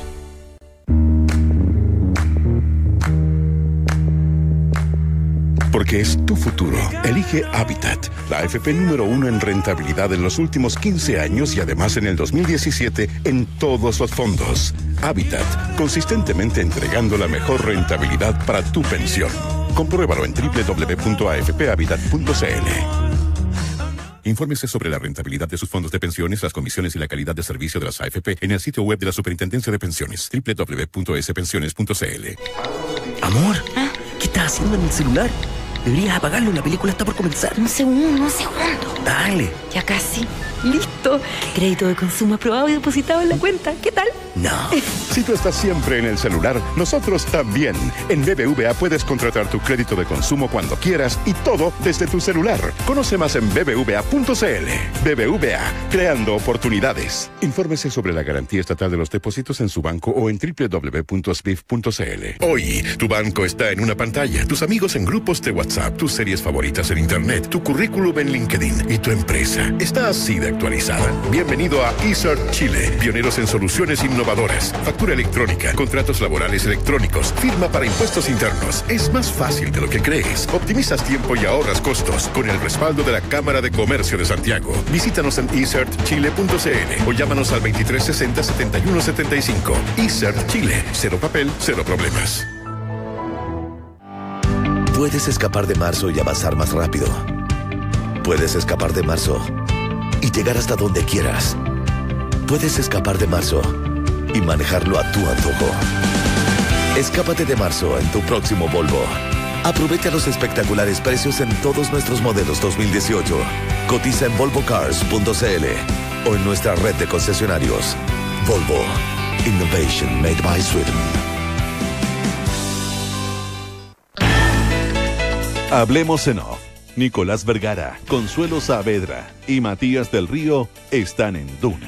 Porque es tu futuro. Elige Habitat, la A F P número uno en rentabilidad en los últimos quince años y además en el dos mil diecisiete en todos los fondos. Habitat, consistentemente entregando la mejor rentabilidad para tu pensión. Compruébalo en doble u doble u doble u punto a f p habitat punto c l. Infórmese sobre la rentabilidad de sus fondos de pensiones, las comisiones y la calidad de servicio de las A F P en el sitio web de la Superintendencia de Pensiones, doble u doble u doble u punto s pensiones punto c l. Amor, ¿qué estás haciendo en el celular? Deberías apagarlo, la película está por comenzar. Un segundo, un segundo. Dale. Ya casi. Listo. Crédito de consumo aprobado y depositado en la cuenta. ¿Qué tal? No. Si tú estás siempre en el celular, nosotros también. En B B V A puedes contratar tu crédito de consumo cuando quieras y todo desde tu celular. Conoce más en b b v a punto c l. B B V A, creando oportunidades. Infórmese sobre la garantía estatal de los depósitos en su banco o en doble u doble u doble u punto s b i f punto c l. Hoy, tu banco está en una pantalla, tus amigos en grupos de WhatsApp, tus series favoritas en Internet, tu currículum en LinkedIn y tu empresa está así de actualizada. Bienvenido a eCert Chile, pioneros en soluciones innovadoras, factura electrónica, contratos laborales electrónicos, firma para impuestos internos. Es más fácil de lo que crees. Optimizas tiempo y ahorras costos con el respaldo de la Cámara de Comercio de Santiago. Visítanos en e cert chile punto c l o llámanos al veintitrés sesenta setenta y uno setenta y cinco. eCert Chile, cero papel, cero problemas. Puedes escapar de marzo y avanzar más rápido. Puedes escapar de marzo y llegar hasta donde quieras. Puedes escapar de marzo y manejarlo a tu antojo. Escápate de marzo en tu próximo Volvo. Aprovecha los espectaculares precios en todos nuestros modelos dos mil dieciocho. Cotiza en volvo cars punto c l o en nuestra red de concesionarios. Volvo. Innovation made by Sweden. Hablemos en off. Nicolás Vergara, Consuelo Saavedra y Matías del Río están en Duna.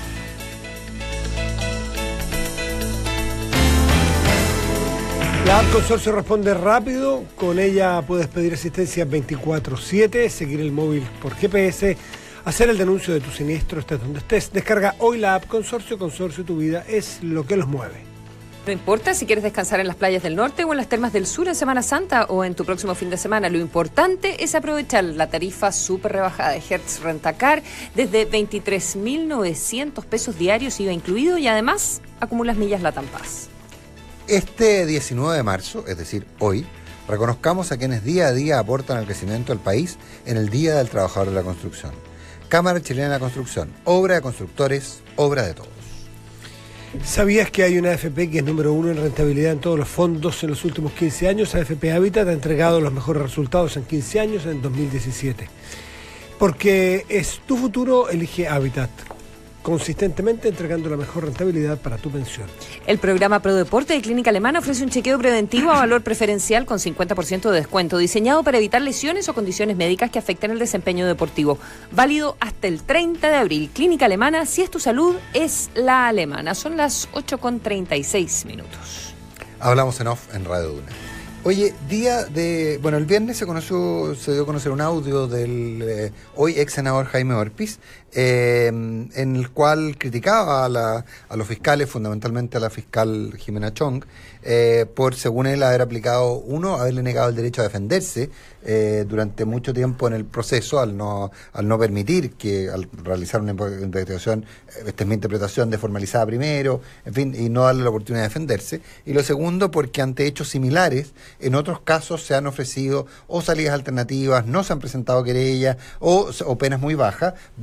La app Consorcio responde rápido, con ella puedes pedir asistencia veinticuatro siete, seguir el móvil por G P S, hacer el denuncio de tu siniestro, estés donde estés. Descarga hoy la app Consorcio, Consorcio tu vida es lo que los mueve. No importa si quieres descansar en las playas del norte o en las termas del sur en Semana Santa o en tu próximo fin de semana. Lo importante es aprovechar la tarifa súper rebajada de Hertz Rentacar desde veintitrés mil novecientos pesos diarios, I V A incluido, y además acumulas millas Latam Paz. Este diecinueve de marzo, es decir, hoy, reconozcamos a quienes día a día aportan al crecimiento del país en el Día del Trabajador de la Construcción. Cámara Chilena de la Construcción, obra de constructores, obra de todos. ¿Sabías que hay una A F P que es número uno en rentabilidad en todos los fondos en los últimos quince años? A F P Habitat ha entregado los mejores resultados en quince años, en dos mil diecisiete. Porque es tu futuro, elige Habitat. Consistentemente entregando la mejor rentabilidad para tu pensión. El programa ProDeporte de Clínica Alemana ofrece un chequeo preventivo a valor preferencial con cincuenta por ciento de descuento, diseñado para evitar lesiones o condiciones médicas que afecten el desempeño deportivo. Válido hasta el treinta de abril. Clínica Alemana, si es tu salud, es la alemana. Son las ocho con treinta y seis minutos. Hablamos en off en Radio Duna. Oye, día de... Bueno, el viernes se conoció, se dio a conocer un audio del eh, hoy ex senador Jaime Orpiz, eh, en el cual criticaba a, la, a los fiscales, fundamentalmente a la fiscal Jimena Chong, eh, por, según él, haber aplicado, uno, haberle negado el derecho a defenderse eh, durante mucho tiempo en el proceso, al no al no permitir que, al realizar una investigación, esta es mi interpretación, de formalizada primero, en fin, y no darle la oportunidad de defenderse. Y lo segundo, porque ante hechos similares, en otros casos se han ofrecido o salidas alternativas, no se han presentado querellas o, o penas muy bajas, versus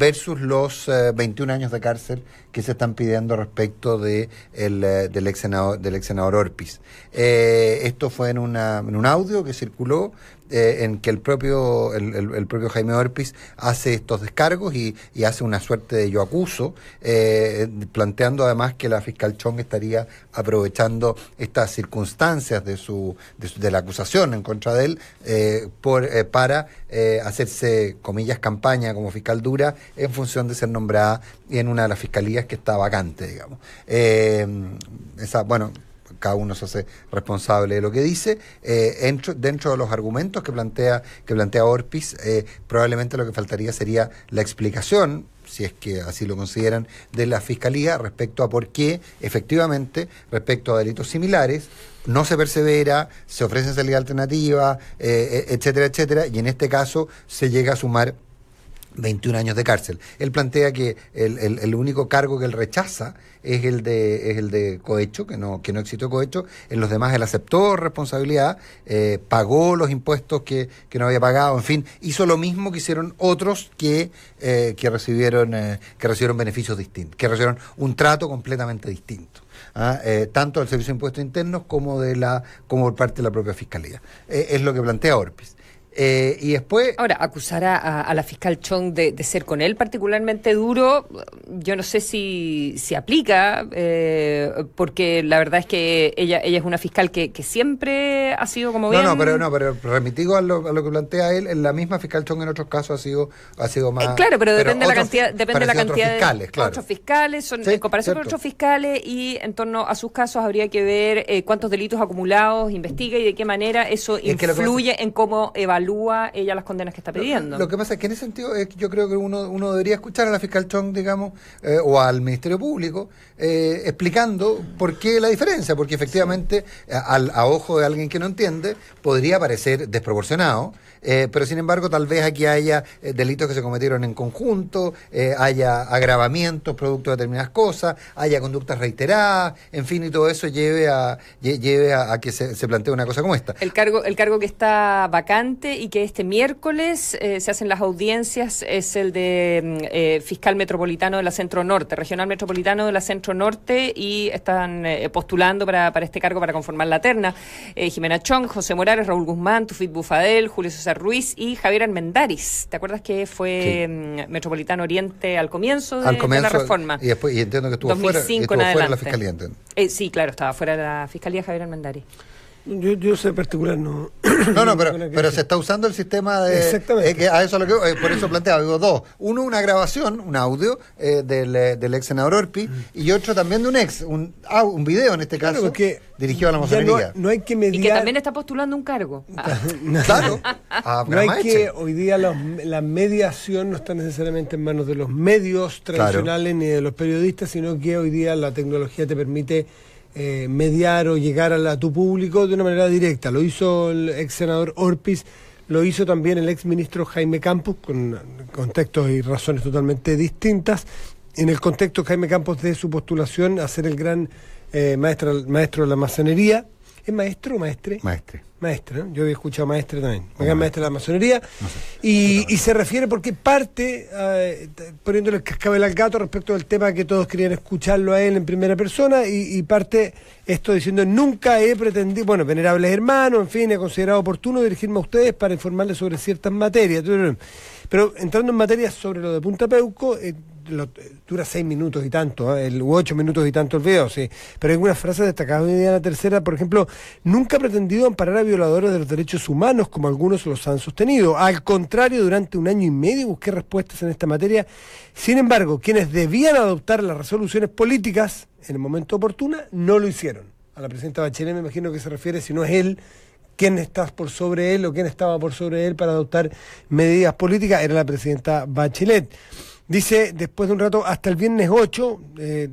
los eh, veintiún años de cárcel que se están pidiendo respecto de el, eh, del ex senador, del ex senador Orpiz. Eh, esto fue en, una, en un audio que circuló eh, en que el propio el, el, el propio Jaime Orpiz hace estos descargos y, y hace una suerte de yo acuso, eh, planteando además que la fiscal Chong estaría aprovechando estas circunstancias de su de, su, de la acusación en contra de él eh, por eh, para eh, hacerse, comillas, campaña como fiscal dura en función de ser nombrada en una de las fiscalías que está vacante, digamos. Eh, esa, bueno, cada uno se hace responsable de lo que dice. Eh, dentro, dentro de los argumentos que plantea que plantea Orpiz, eh, probablemente lo que faltaría sería la explicación, si es que así lo consideran, de la Fiscalía respecto a por qué, efectivamente, respecto a delitos similares, no se persevera, se ofrece salida alternativa, eh, etcétera, etcétera, y en este caso se llega a sumar veintiún años de cárcel. Él plantea que el, el, el único cargo que él rechaza es el de es el de cohecho, que no que no existió cohecho. En los demás él aceptó responsabilidad, eh, pagó los impuestos que, que no había pagado, en fin, hizo lo mismo que hicieron otros que eh, que recibieron eh, que recibieron beneficios distintos, que recibieron un trato completamente distinto. ¿Ah? Eh, tanto del Servicio de Impuestos Internos como de la como por parte de la propia Fiscalía. Eh, es lo que plantea Orpiz. Eh, y después... Ahora, acusar a, a la fiscal Chong de, de ser con él particularmente duro, yo no sé si, si aplica, eh, porque la verdad es que ella ella es una fiscal que, que siempre ha sido como bien... No, no, pero, no, pero remitido a lo, a lo que plantea él, en la misma fiscal Chong en otros casos ha sido ha sido más... Eh, claro, pero, pero depende de la cantidad, depende de la cantidad otros fiscales, de claro. otros fiscales, son, sí, en comparación cierto. con otros fiscales, y en torno a sus casos habría que ver eh, cuántos delitos acumulados investiga y de qué manera eso es que influye pasa... en cómo evalúa ella las condenas que está pidiendo. Lo, lo que pasa es que en ese sentido es que yo creo que uno uno debería escuchar a la fiscal Chong, digamos, eh, o al Ministerio Público, eh, explicando por qué la diferencia, porque efectivamente sí. a, a ojo de alguien que no entiende podría parecer desproporcionado, eh, pero sin embargo tal vez aquí haya eh, delitos que se cometieron en conjunto, eh, haya agravamientos producto de determinadas cosas, haya conductas reiteradas, en fin, y todo eso lleve a lleve a, a que se, se plantee una cosa como esta. El cargo el cargo que está vacante y que este miércoles eh, se hacen las audiencias es el de eh, fiscal metropolitano de la Centro Norte, regional metropolitano de la Centro Norte, y están eh, postulando para, para este cargo para conformar la terna eh, Jimena Chong, José Morales, Raúl Guzmán, Tufit Bufadel, Julio César Ruiz y Javier Armendáriz. ¿Te acuerdas que fue sí. Metropolitano Oriente al comienzo de, al comienzo, de la reforma? Y después y entiendo que estuvo fuera, estuvo fuera de la fiscalía, entiendo. Eh, sí, claro, estaba fuera de la fiscalía Javier Armendáriz. Yo, yo sé particular, no. No, no, pero, pero se está usando el sistema de... Exactamente. Eh, que a eso lo que, eh, por eso planteaba, digo, dos. Uno, una grabación, un audio eh, del, del ex senador Orpiz, mm. y otro también de un ex, un, ah, un video en este caso, claro, que dirigido a la masonería. No, no hay que mediar... Y que también está postulando un cargo. Ah. Claro. A no hay que, hoy día los, la mediación no está necesariamente en manos de los medios tradicionales, claro, ni de los periodistas, sino que hoy día la tecnología te permite... Eh, mediar o llegar a, la, a tu público de una manera directa. Lo hizo el ex senador Orpiz, lo hizo también el ex ministro Jaime Campos, con contextos y razones totalmente distintas. En el contexto Jaime Campos de su postulación a ser el gran eh, maestro, maestro de la masonería. ¿Es maestro o maestre? Maestre. Maestre, ¿no? Yo había escuchado maestre también. Me no, maestre de la masonería. No sé. y, y se refiere porque parte eh, poniéndole el cascabel al gato respecto del tema que todos querían escucharlo a él en primera persona, y, y parte esto diciendo: nunca he pretendido, bueno, venerables hermanos, en fin, he considerado oportuno dirigirme a ustedes para informarles sobre ciertas materias. Pero entrando en materia sobre lo de Punta Peuco, eh, lo, dura seis minutos y tanto, ¿eh? el, u ocho minutos y tanto el video, sí. Pero hay algunas frases destacadas hoy día en la tercera, por ejemplo: nunca he pretendido amparar a violadores de los derechos humanos, como algunos los han sostenido. Al contrario, durante un año y medio busqué respuestas en esta materia. Sin embargo, quienes debían adoptar las resoluciones políticas en el momento oportuno, no lo hicieron. A la presidenta Bachelet me imagino que se refiere, si no es él, quién está por sobre él o quién estaba por sobre él para adoptar medidas políticas, era la presidenta Bachelet. Dice, después de un rato, hasta el viernes ocho, eh,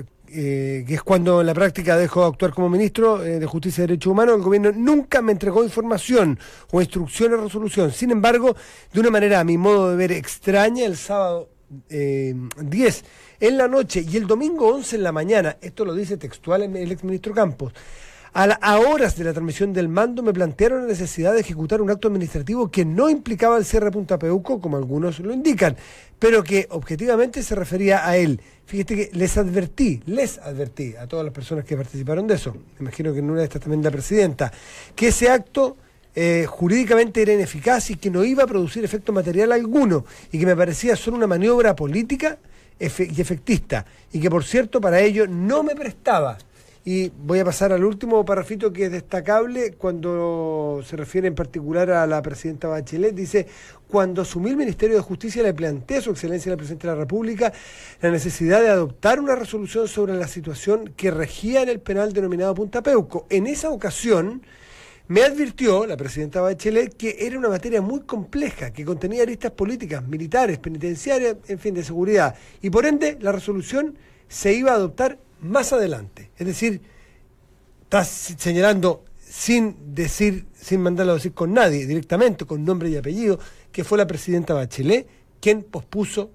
eh, que es cuando en la práctica dejó de actuar como ministro eh, de Justicia y Derechos Humanos, el gobierno nunca me entregó información o instrucciones o resolución. Sin embargo, de una manera, a mi modo de ver, extraña, el sábado eh, diez en la noche y el domingo once en la mañana, esto lo dice textual el exministro Campos, A, la, a horas de la transmisión del mando me plantearon la necesidad de ejecutar un acto administrativo que no implicaba el cierre de Punta Peuco, como algunos lo indican, pero que objetivamente se refería a él. Fíjate que les advertí, les advertí a todas las personas que participaron de eso, me imagino que en una de estas también la presidenta, que ese acto eh, jurídicamente era ineficaz y que no iba a producir efecto material alguno, y que me parecía solo una maniobra política efe- y efectista, y que por cierto para ello no me prestaba. Y voy a pasar al último parrafito que es destacable cuando se refiere en particular a la presidenta Bachelet. Dice, cuando asumí el Ministerio de Justicia le planteé a su excelencia la Presidenta de la República la necesidad de adoptar una resolución sobre la situación que regía en el penal denominado Punta Peuco. En esa ocasión me advirtió la presidenta Bachelet que era una materia muy compleja, que contenía aristas políticas, militares, penitenciarias, en fin, de seguridad. Y por ende la resolución se iba a adoptar más adelante. Es decir, estás señalando sin decir, sin mandarlo a decir con nadie, directamente, con nombre y apellido, que fue la presidenta Bachelet quien pospuso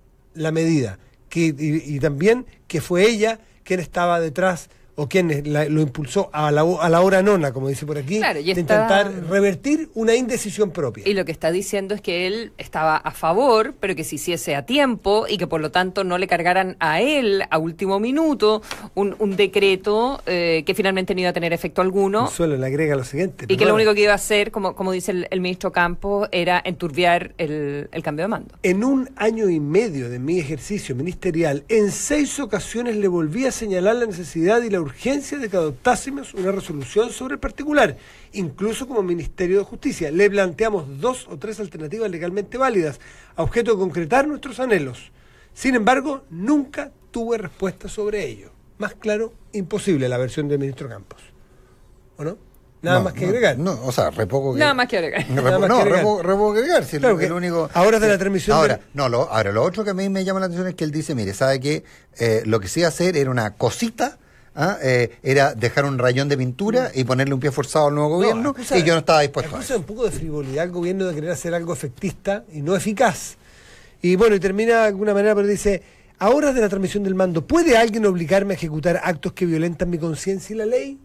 la medida, que, y, y también que fue ella quien estaba detrás o quien la, lo impulsó a la, a la hora nona, como dice por aquí, claro, de está... intentar revertir una indecisión propia. Y lo que está diciendo es que él estaba a favor, pero que se hiciese a tiempo y que por lo tanto no le cargaran a él a último minuto un, un decreto eh, que finalmente no iba a tener efecto alguno. Solo le agrega lo siguiente. Y que lo único que iba a hacer, como, como dice el, el ministro Campos, era enturbiar el, el cambio de mando. En un año y medio de mi ejercicio ministerial, en seis ocasiones le volví a señalar la necesidad y la urgencia de que adoptásemos una resolución sobre el particular, incluso como Ministerio de Justicia. Le planteamos dos o tres alternativas legalmente válidas, a objeto de concretar nuestros anhelos. Sin embargo, nunca tuve respuesta sobre ello. Más claro, imposible la versión del ministro Campos. ¿O no? Nada no, más que no, agregar. No, o sea, re poco que... Nada más que agregar. Re, Nada más no, que agregar. re poco, re poco que agregar. Si claro el, que el único, ahora de la transmisión... Ahora, de... no, lo, ahora, lo otro que a mí me llama la atención es que él dice, mire, ¿sabe qué? Eh, lo que sí iba a hacer era una cosita... ¿Ah? Eh, era dejar un rayón de pintura y ponerle un pie forzado al nuevo gobierno, no, acusa, y yo no estaba dispuesto a eso. Acusa un poco de frivolidad al gobierno de querer hacer algo efectista y no eficaz. Y bueno, y termina de alguna manera, pero dice, a horas de la transmisión del mando, ¿puede alguien obligarme a ejecutar actos que violentan mi conciencia y la ley?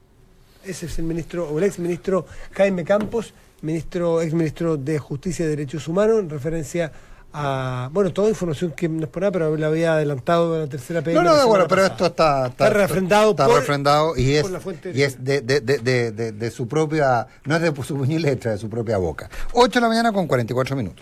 Ese es el ministro, o el ex ministro Jaime Campos, ministro, ex ministro de Justicia y Derechos Humanos, en referencia a, bueno, toda información que no es por nada, pero la había adelantado en la tercera P M. No, no, bueno, pero esto está, está, está refrendado, está por, refrendado y es, fuente y es de, de, de, de, de, de su propia, no es de su puño y letra, de su propia boca. ocho de la mañana con cuarenta y cuatro minutos.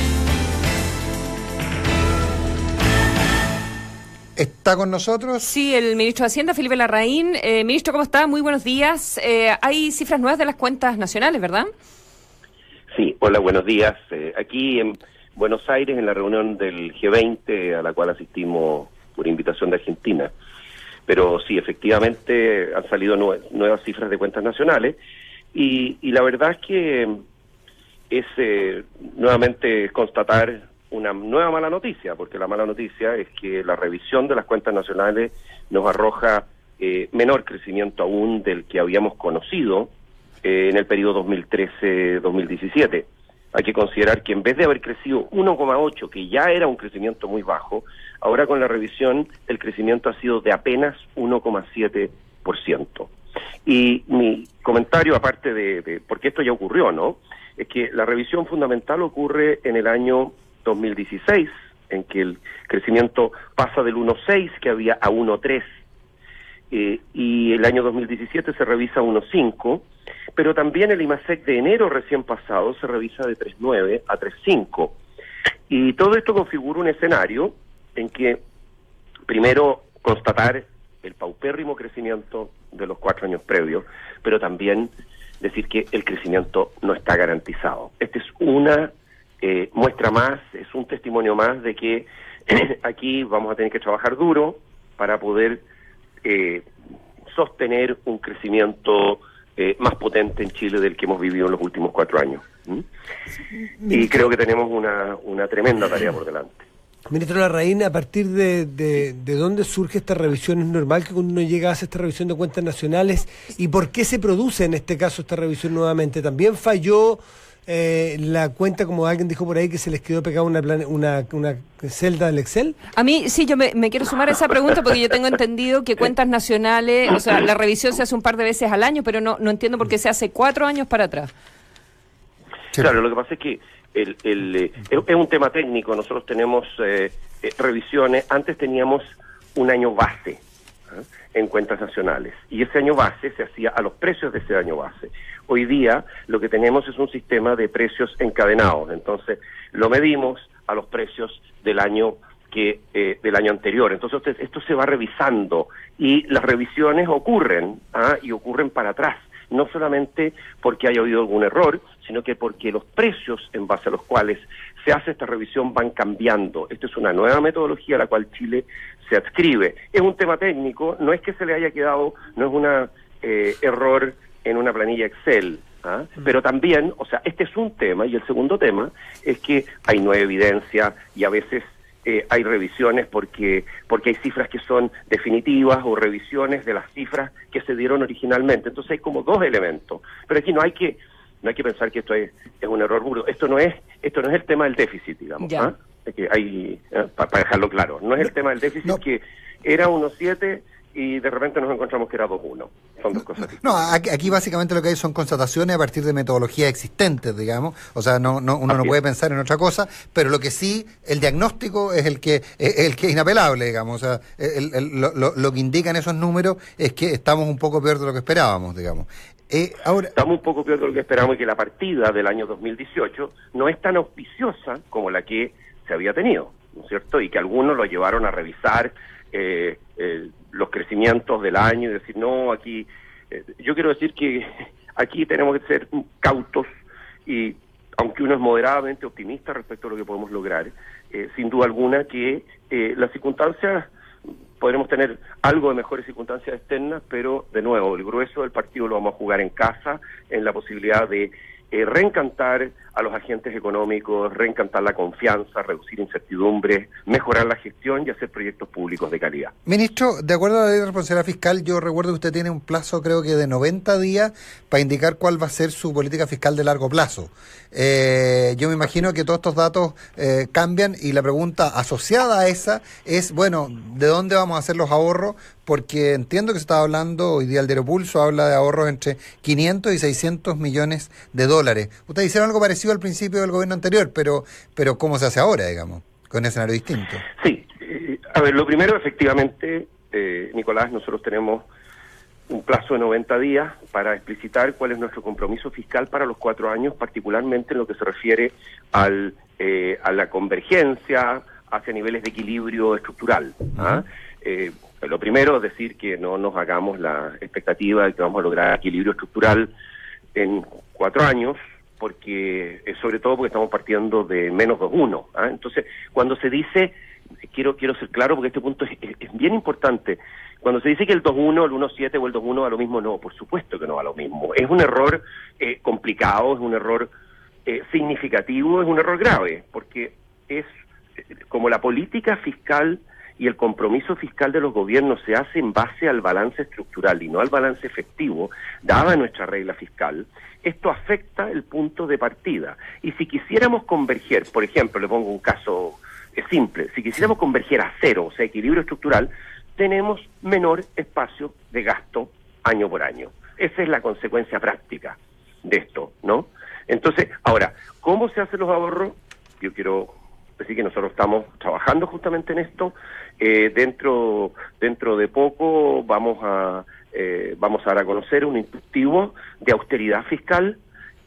¿Está con nosotros? Sí, el ministro de Hacienda, Felipe Larraín. Eh, ministro, ¿cómo está? Muy buenos días. Eh, hay cifras nuevas de las cuentas nacionales, ¿verdad? Sí, hola, buenos días. Eh, aquí en Buenos Aires, en la reunión del G veinte, a la cual asistimos por invitación de Argentina. Pero sí, efectivamente han salido nue- nuevas cifras de cuentas nacionales y, y la verdad es que es eh, nuevamente constatar una nueva mala noticia, porque la mala noticia es que la revisión de las cuentas nacionales nos arroja eh, menor crecimiento aún del que habíamos conocido eh, en el periodo dos mil trece dos mil diecisiete. Hay que considerar que en vez de haber crecido uno coma ocho, que ya era un crecimiento muy bajo, ahora con la revisión el crecimiento ha sido de apenas uno coma siete por ciento. Y mi comentario, aparte de, de, porque esto ya ocurrió, ¿no?, es que la revisión fundamental ocurre en el año dos mil dieciséis, en que el crecimiento pasa del uno coma seis que había a uno coma tres, eh, y el año dos mil diecisiete se revisa uno coma cinco, pero también el IMASEC de enero recién pasado se revisa de tres coma nueve a tres coma cinco. Y todo esto configura un escenario en que, primero, constatar el paupérrimo crecimiento de los cuatro años previos, pero también decir que el crecimiento no está garantizado. Esta es una eh, muestra más, es un testimonio más de que aquí vamos a tener que trabajar duro para poder eh, sostener un crecimiento Eh, más potente en Chile del que hemos vivido en los últimos cuatro años. ¿Mm? Y creo que tenemos una, una tremenda tarea por delante. Ministro Larraín, ¿a partir de, de, de dónde surge esta revisión? ¿Es normal que cuando uno llega a hacer esta revisión de cuentas nacionales? ¿Y por qué se produce en este caso esta revisión nuevamente? ¿También falló eh, la cuenta, como alguien dijo por ahí, que se les quedó pegada una, plan- una, una celda del Excel? A mí, sí, yo me, me quiero sumar a esa pregunta porque yo tengo entendido que cuentas nacionales, o sea, la revisión se hace un par de veces al año, pero no, no entiendo por qué se hace cuatro años para atrás. Claro, lo que pasa es que el, el, eh, es, es un tema técnico. Nosotros tenemos eh, eh, revisiones. Antes teníamos un año base ¿eh? en cuentas nacionales y ese año base se hacía a los precios de ese año base. Hoy día lo que tenemos es un sistema de precios encadenados. Entonces lo medimos a los precios del año que eh, del año anterior. Entonces esto se va revisando y las revisiones ocurren ¿ah? y ocurren para atrás. No solamente porque haya habido algún error, sino que porque los precios en base a los cuales se hace esta revisión van cambiando. Esta es una nueva metodología a la cual Chile se adscribe. Es un tema técnico, no es que se le haya quedado, no es un eh, error en una planilla Excel, ¿ah? Pero también, o sea, este es un tema, y el segundo tema es que hay nueva evidencia y a veces Eh, hay revisiones porque porque hay cifras que son definitivas o revisiones de las cifras que se dieron originalmente. Entonces hay como dos elementos. Pero aquí no hay que no hay que pensar que esto es, es un error burdo. Esto no es esto no es el tema del déficit, digamos. ¿ah? Es que hay eh, para pa dejarlo claro. No es el tema del déficit no. que era uno coma siete y de repente nos encontramos que era dos coma uno. Son dos cosas distintas. No, aquí, aquí básicamente lo que hay son constataciones a partir de metodologías existentes, digamos. O sea, no, no uno Así no puede es. pensar en otra cosa, pero lo que sí, el diagnóstico es el que es el que es inapelable, digamos. O sea, el, el, lo, lo, lo que indican esos números es que estamos un poco peor de lo que esperábamos, digamos. Eh, ahora... Estamos un poco peor de lo que esperábamos y que la partida del año dos mil dieciocho no es tan auspiciosa como la que se había tenido, ¿no es cierto? Y que algunos lo llevaron a revisar eh, eh, los crecimientos del año y decir, no, aquí, eh, yo quiero decir que aquí tenemos que ser cautos y aunque uno es moderadamente optimista respecto a lo que podemos lograr, eh, sin duda alguna que eh, las circunstancias, podremos tener algo de mejores circunstancias externas, pero de nuevo, el grueso del partido lo vamos a jugar en casa, en la posibilidad de eh, reencantar a los agentes económicos, reencantar la confianza, reducir incertidumbres, mejorar la gestión y hacer proyectos públicos de calidad. Ministro, de acuerdo a la ley de responsabilidad fiscal, yo recuerdo que usted tiene un plazo, creo que de noventa días, para indicar cuál va a ser su política fiscal de largo plazo. Eh, yo me imagino que todos estos datos eh, cambian y la pregunta asociada a esa es, bueno, ¿de dónde vamos a hacer los ahorros? Porque entiendo que se está hablando, hoy día el Diario Pulso habla de ahorros entre quinientos y seiscientos millones de dólares. Ustedes hicieron algo parecido al principio del gobierno anterior, pero pero ¿cómo se hace ahora, digamos, con un escenario distinto? Sí, eh, a ver, lo primero, efectivamente, eh, Nicolás, nosotros tenemos un plazo de noventa días para explicitar cuál es nuestro compromiso fiscal para los cuatro años, particularmente en lo que se refiere al eh, a la convergencia hacia niveles de equilibrio estructural. ¿ah? Uh-huh. eh, lo primero es decir que no nos hagamos la expectativa de que vamos a lograr equilibrio estructural en cuatro años, porque eh, sobre todo porque estamos partiendo de menos dos coma uno. ¿ah? Entonces, cuando se dice, quiero quiero ser claro porque este punto es, es, es bien importante, cuando se dice que el dos coma uno, el uno coma siete o el dos coma uno va a lo mismo, no, por supuesto que no va a lo mismo. Es un error eh, complicado, es un error eh, significativo, es un error grave, porque es eh, como la política fiscal y el compromiso fiscal de los gobiernos se hace en base al balance estructural y no al balance efectivo, dada nuestra regla fiscal, esto afecta el punto de partida. Y si quisiéramos converger, por ejemplo, le pongo un caso eh, simple, si quisiéramos converger a cero, o sea, equilibrio estructural, tenemos menor espacio de gasto año por año. Esa es la consecuencia práctica de esto, ¿no? Entonces, ahora, ¿cómo se hacen los ahorros? Yo quiero decir que nosotros estamos trabajando justamente en esto. Eh, dentro dentro de poco vamos a eh, vamos a dar a conocer un instructivo de austeridad fiscal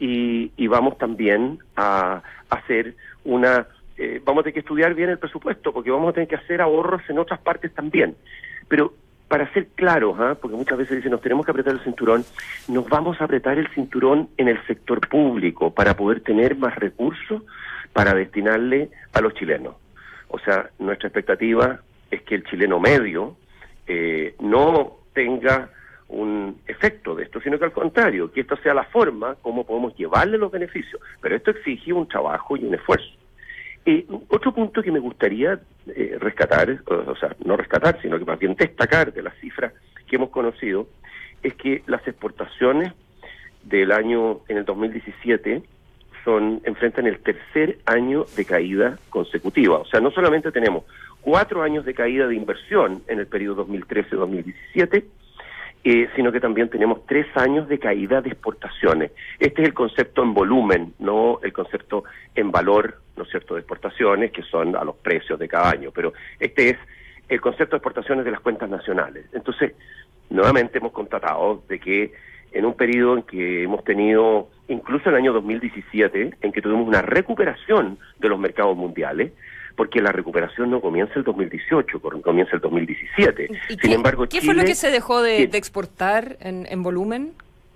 y, y vamos también a hacer una eh, vamos a tener que estudiar bien el presupuesto porque vamos a tener que hacer ahorros en otras partes también, pero para ser claros, ¿eh? porque muchas veces dicen nos tenemos que apretar el cinturón, nos vamos a apretar el cinturón en el sector público para poder tener más recursos para destinarle a los chilenos. O sea, nuestra expectativa es que el chileno medio eh, no tenga un efecto de esto, sino que al contrario, que esto sea la forma como podemos llevarle los beneficios. Pero esto exige un trabajo y un esfuerzo. Eh, otro punto que me gustaría eh, rescatar, o, o sea, no rescatar, sino que más bien destacar de las cifras que hemos conocido, es que las exportaciones del año, en el dos mil diecisiete, son enfrentan el tercer año de caída consecutiva. O sea, no solamente tenemos cuatro años de caída de inversión en el periodo dos mil trece a dos mil diecisiete, eh, sino que también tenemos tres años de caída de exportaciones. Este es el concepto en volumen, no el concepto en valor, ¿no es cierto?, de exportaciones, que son a los precios de cada año, pero este es el concepto de exportaciones de las cuentas nacionales. Entonces, nuevamente hemos constatado de que en un periodo en que hemos tenido, incluso el año dos mil diecisiete, en que tuvimos una recuperación de los mercados mundiales, porque la recuperación no comienza el dos mil dieciocho, comienza el dos mil diecisiete. Sin qué, embargo, ¿qué Chile, fue lo que se dejó de, ¿qué? de exportar en, en volumen?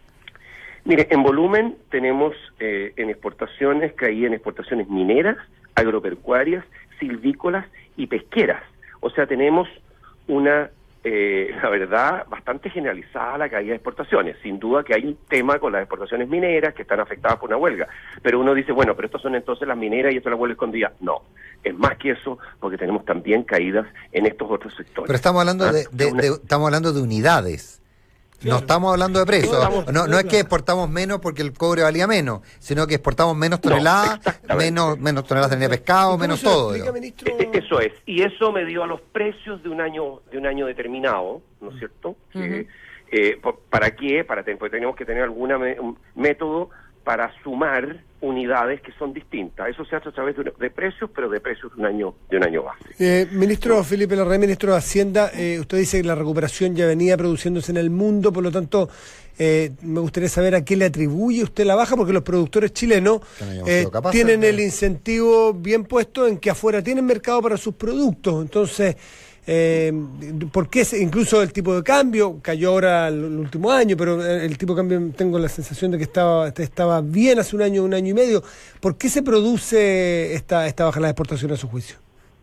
Mire, en volumen tenemos eh, en exportaciones, caí en exportaciones mineras, agropecuarias, silvícolas y pesqueras. O sea, tenemos una, eh, la verdad, bastante generalizada la caída de exportaciones. Sin duda que hay un tema con las exportaciones mineras que están afectadas por una huelga. Pero uno dice, bueno, pero estas son entonces las mineras y esto es la huelga escondida. No, es más que eso, porque tenemos también caídas en estos otros sectores. Pero estamos hablando ¿Ah? de, de, una... de estamos hablando de unidades. No estamos hablando de precios. No, no es que exportamos menos porque el cobre valía menos, sino que exportamos menos toneladas, no, menos menos toneladas de pescado, menos todo. Explica, ministro? Eso es, y eso me dio a los precios de un año de un año determinado, ¿no es cierto? Uh-huh. eh, eh, ¿Para qué? Para porque tenemos que tener algún método para sumar unidades que son distintas. Eso se hace a través de, de precios, pero de precios de un año de un año base. Eh, ministro Felipe Larraín, ministro de Hacienda, eh, usted dice que la recuperación ya venía produciéndose en el mundo, por lo tanto, eh, me gustaría saber a qué le atribuye usted la baja, porque los productores chilenos eh, tienen el incentivo bien puesto en que afuera tienen mercado para sus productos. Entonces, Eh, ¿por qué incluso el tipo de cambio cayó ahora el, el último año, pero el tipo de cambio tengo la sensación de que estaba estaba bien hace un año, un año y medio? ¿Por qué se produce esta esta baja en las exportaciones a su juicio?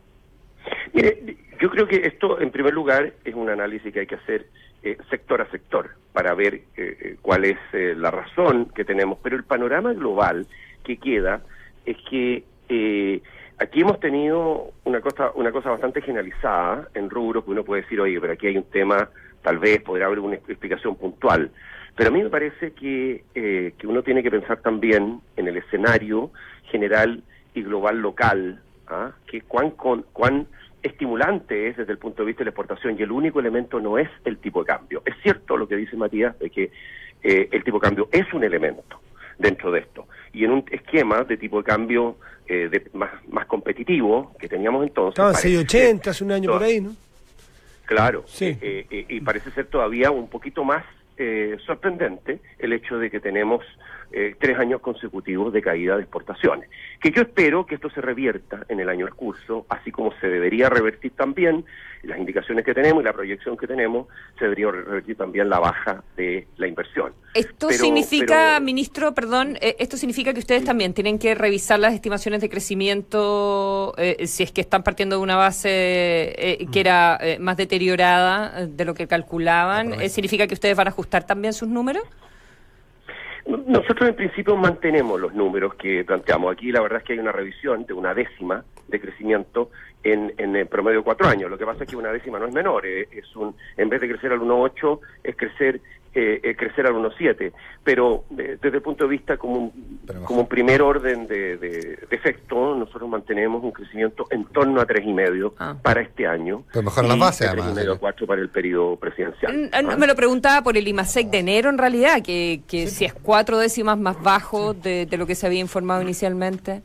Mire, yo creo que esto, en primer lugar, es un análisis que hay que hacer eh, sector a sector para ver eh, cuál es eh, la razón que tenemos, pero el panorama global que queda es que eh, aquí hemos tenido una cosa una cosa bastante generalizada en rubros que uno puede decir, oye, pero aquí hay un tema, tal vez podrá haber una explicación puntual. Pero a mí me parece que, eh, que uno tiene que pensar también en el escenario general y global local, ¿ah? que cuán, con, cuán estimulante es desde el punto de vista de la exportación, y el único elemento no es el tipo de cambio. Es cierto lo que dice Matías, de que eh, el tipo de cambio es un elemento dentro de esto, y en un esquema de tipo de cambio eh, de, más, más competitivo que teníamos entonces. Estaban seis ochenta hace un año por ahí, ¿no? Claro, sí. eh, eh, y parece ser todavía un poquito más eh, sorprendente el hecho de que tenemos eh, tres años consecutivos de caída de exportaciones, que yo espero que esto se revierta en el año en curso, así como se debería revertir también las indicaciones que tenemos y la proyección que tenemos, se debería revertir también la baja de la inversión. Esto pero, significa, pero... ministro, perdón, eh, esto significa que ustedes también tienen que revisar las estimaciones de crecimiento, eh, si es que están partiendo de una base eh, que era eh, más deteriorada de lo que calculaban. Eh, ¿Significa que ustedes van a ajustar también sus números? Nosotros en principio mantenemos los números que planteamos. Aquí la verdad es que hay una revisión de una décima de crecimiento en, en el promedio de cuatro años. Lo que pasa es que una décima no es menor, eh, es un en vez de crecer al uno coma ocho es crecer eh, eh, crecer al uno coma siete. Pero eh, desde el punto de vista como un, como un primer orden de, de, de efecto, nosotros mantenemos un crecimiento en torno a tres y medio ah. para este año. Pero mejor las bases, tres y medio a cuatro para el periodo presidencial. ¿Ah? Me lo preguntaba por el IMASEC de enero, en realidad, que, que sí. si es cuatro décimas más bajo de, de lo que se había informado inicialmente.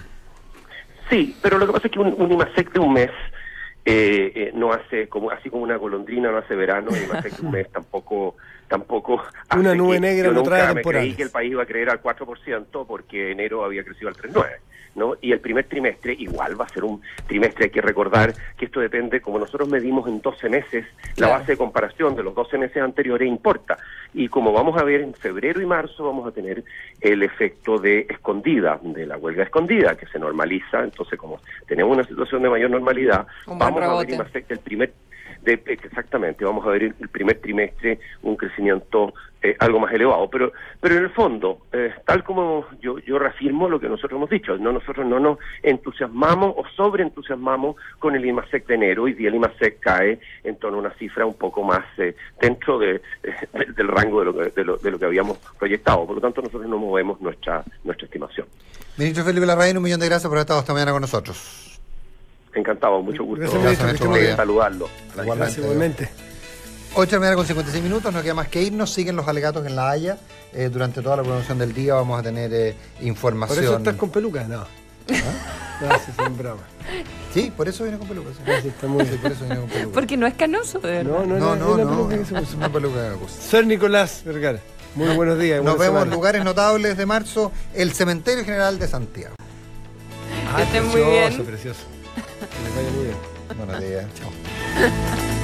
Sí, pero lo que pasa es que un, un IMASEC de un mes eh, eh, no hace, como así como una golondrina no hace verano, un IMASEC de un mes tampoco tampoco hace una nube que, negra yo no nunca trae me creí que el país iba a creer al cuatro por ciento porque enero había crecido al tres coma nueve. ¿No? Y el primer trimestre igual va a ser un trimestre, hay que recordar que esto depende, como nosotros medimos en doce meses, claro. La base de comparación de los doce meses anteriores importa, y como vamos a ver en febrero y marzo vamos a tener el efecto de escondida, de la huelga escondida, que se normaliza, entonces como tenemos una situación de mayor normalidad, un vamos a ver el primer De, exactamente, vamos a ver el, el primer trimestre un crecimiento eh, algo más elevado. Pero pero en el fondo, eh, tal como yo, yo reafirmo lo que nosotros hemos dicho, no nosotros no nos entusiasmamos o sobreentusiasmamos con el IMASEC de enero. Hoy día el IMASEC cae en torno a una cifra un poco más eh, dentro de, de, del rango de lo, que, de, lo, de lo que habíamos proyectado. Por lo tanto, nosotros no movemos nuestra, nuestra estimación. Ministro Felipe Larraín, un millón de gracias por haber estado esta mañana con nosotros. Encantado, mucho gusto. Gracias, ministro, gracias, ministro, saludarlo. Gracias, igualmente. ocho de la mañana con cincuenta y seis minutos, no queda más que irnos. Siguen los alegatos en La Haya. Eh, durante toda la programación del día vamos a tener eh, información. ¿Por eso estás con peluca? No. ¿Ah? No, sí, son broma. Sí, por eso viene con peluca. Sí, sí, está muy sí, por eso viene con peluca. Porque no es canoso, de verdad. No, no, no, no, no, no, no es una peluca que me puse. Ser Nicolás Vergara, muy buenos días. Nos vemos en semana. lugares notables de marzo, el Cementerio General de Santiago. Que estén muy bien. Precioso, precioso. Que les vaya muy bien. Buenos días, chao.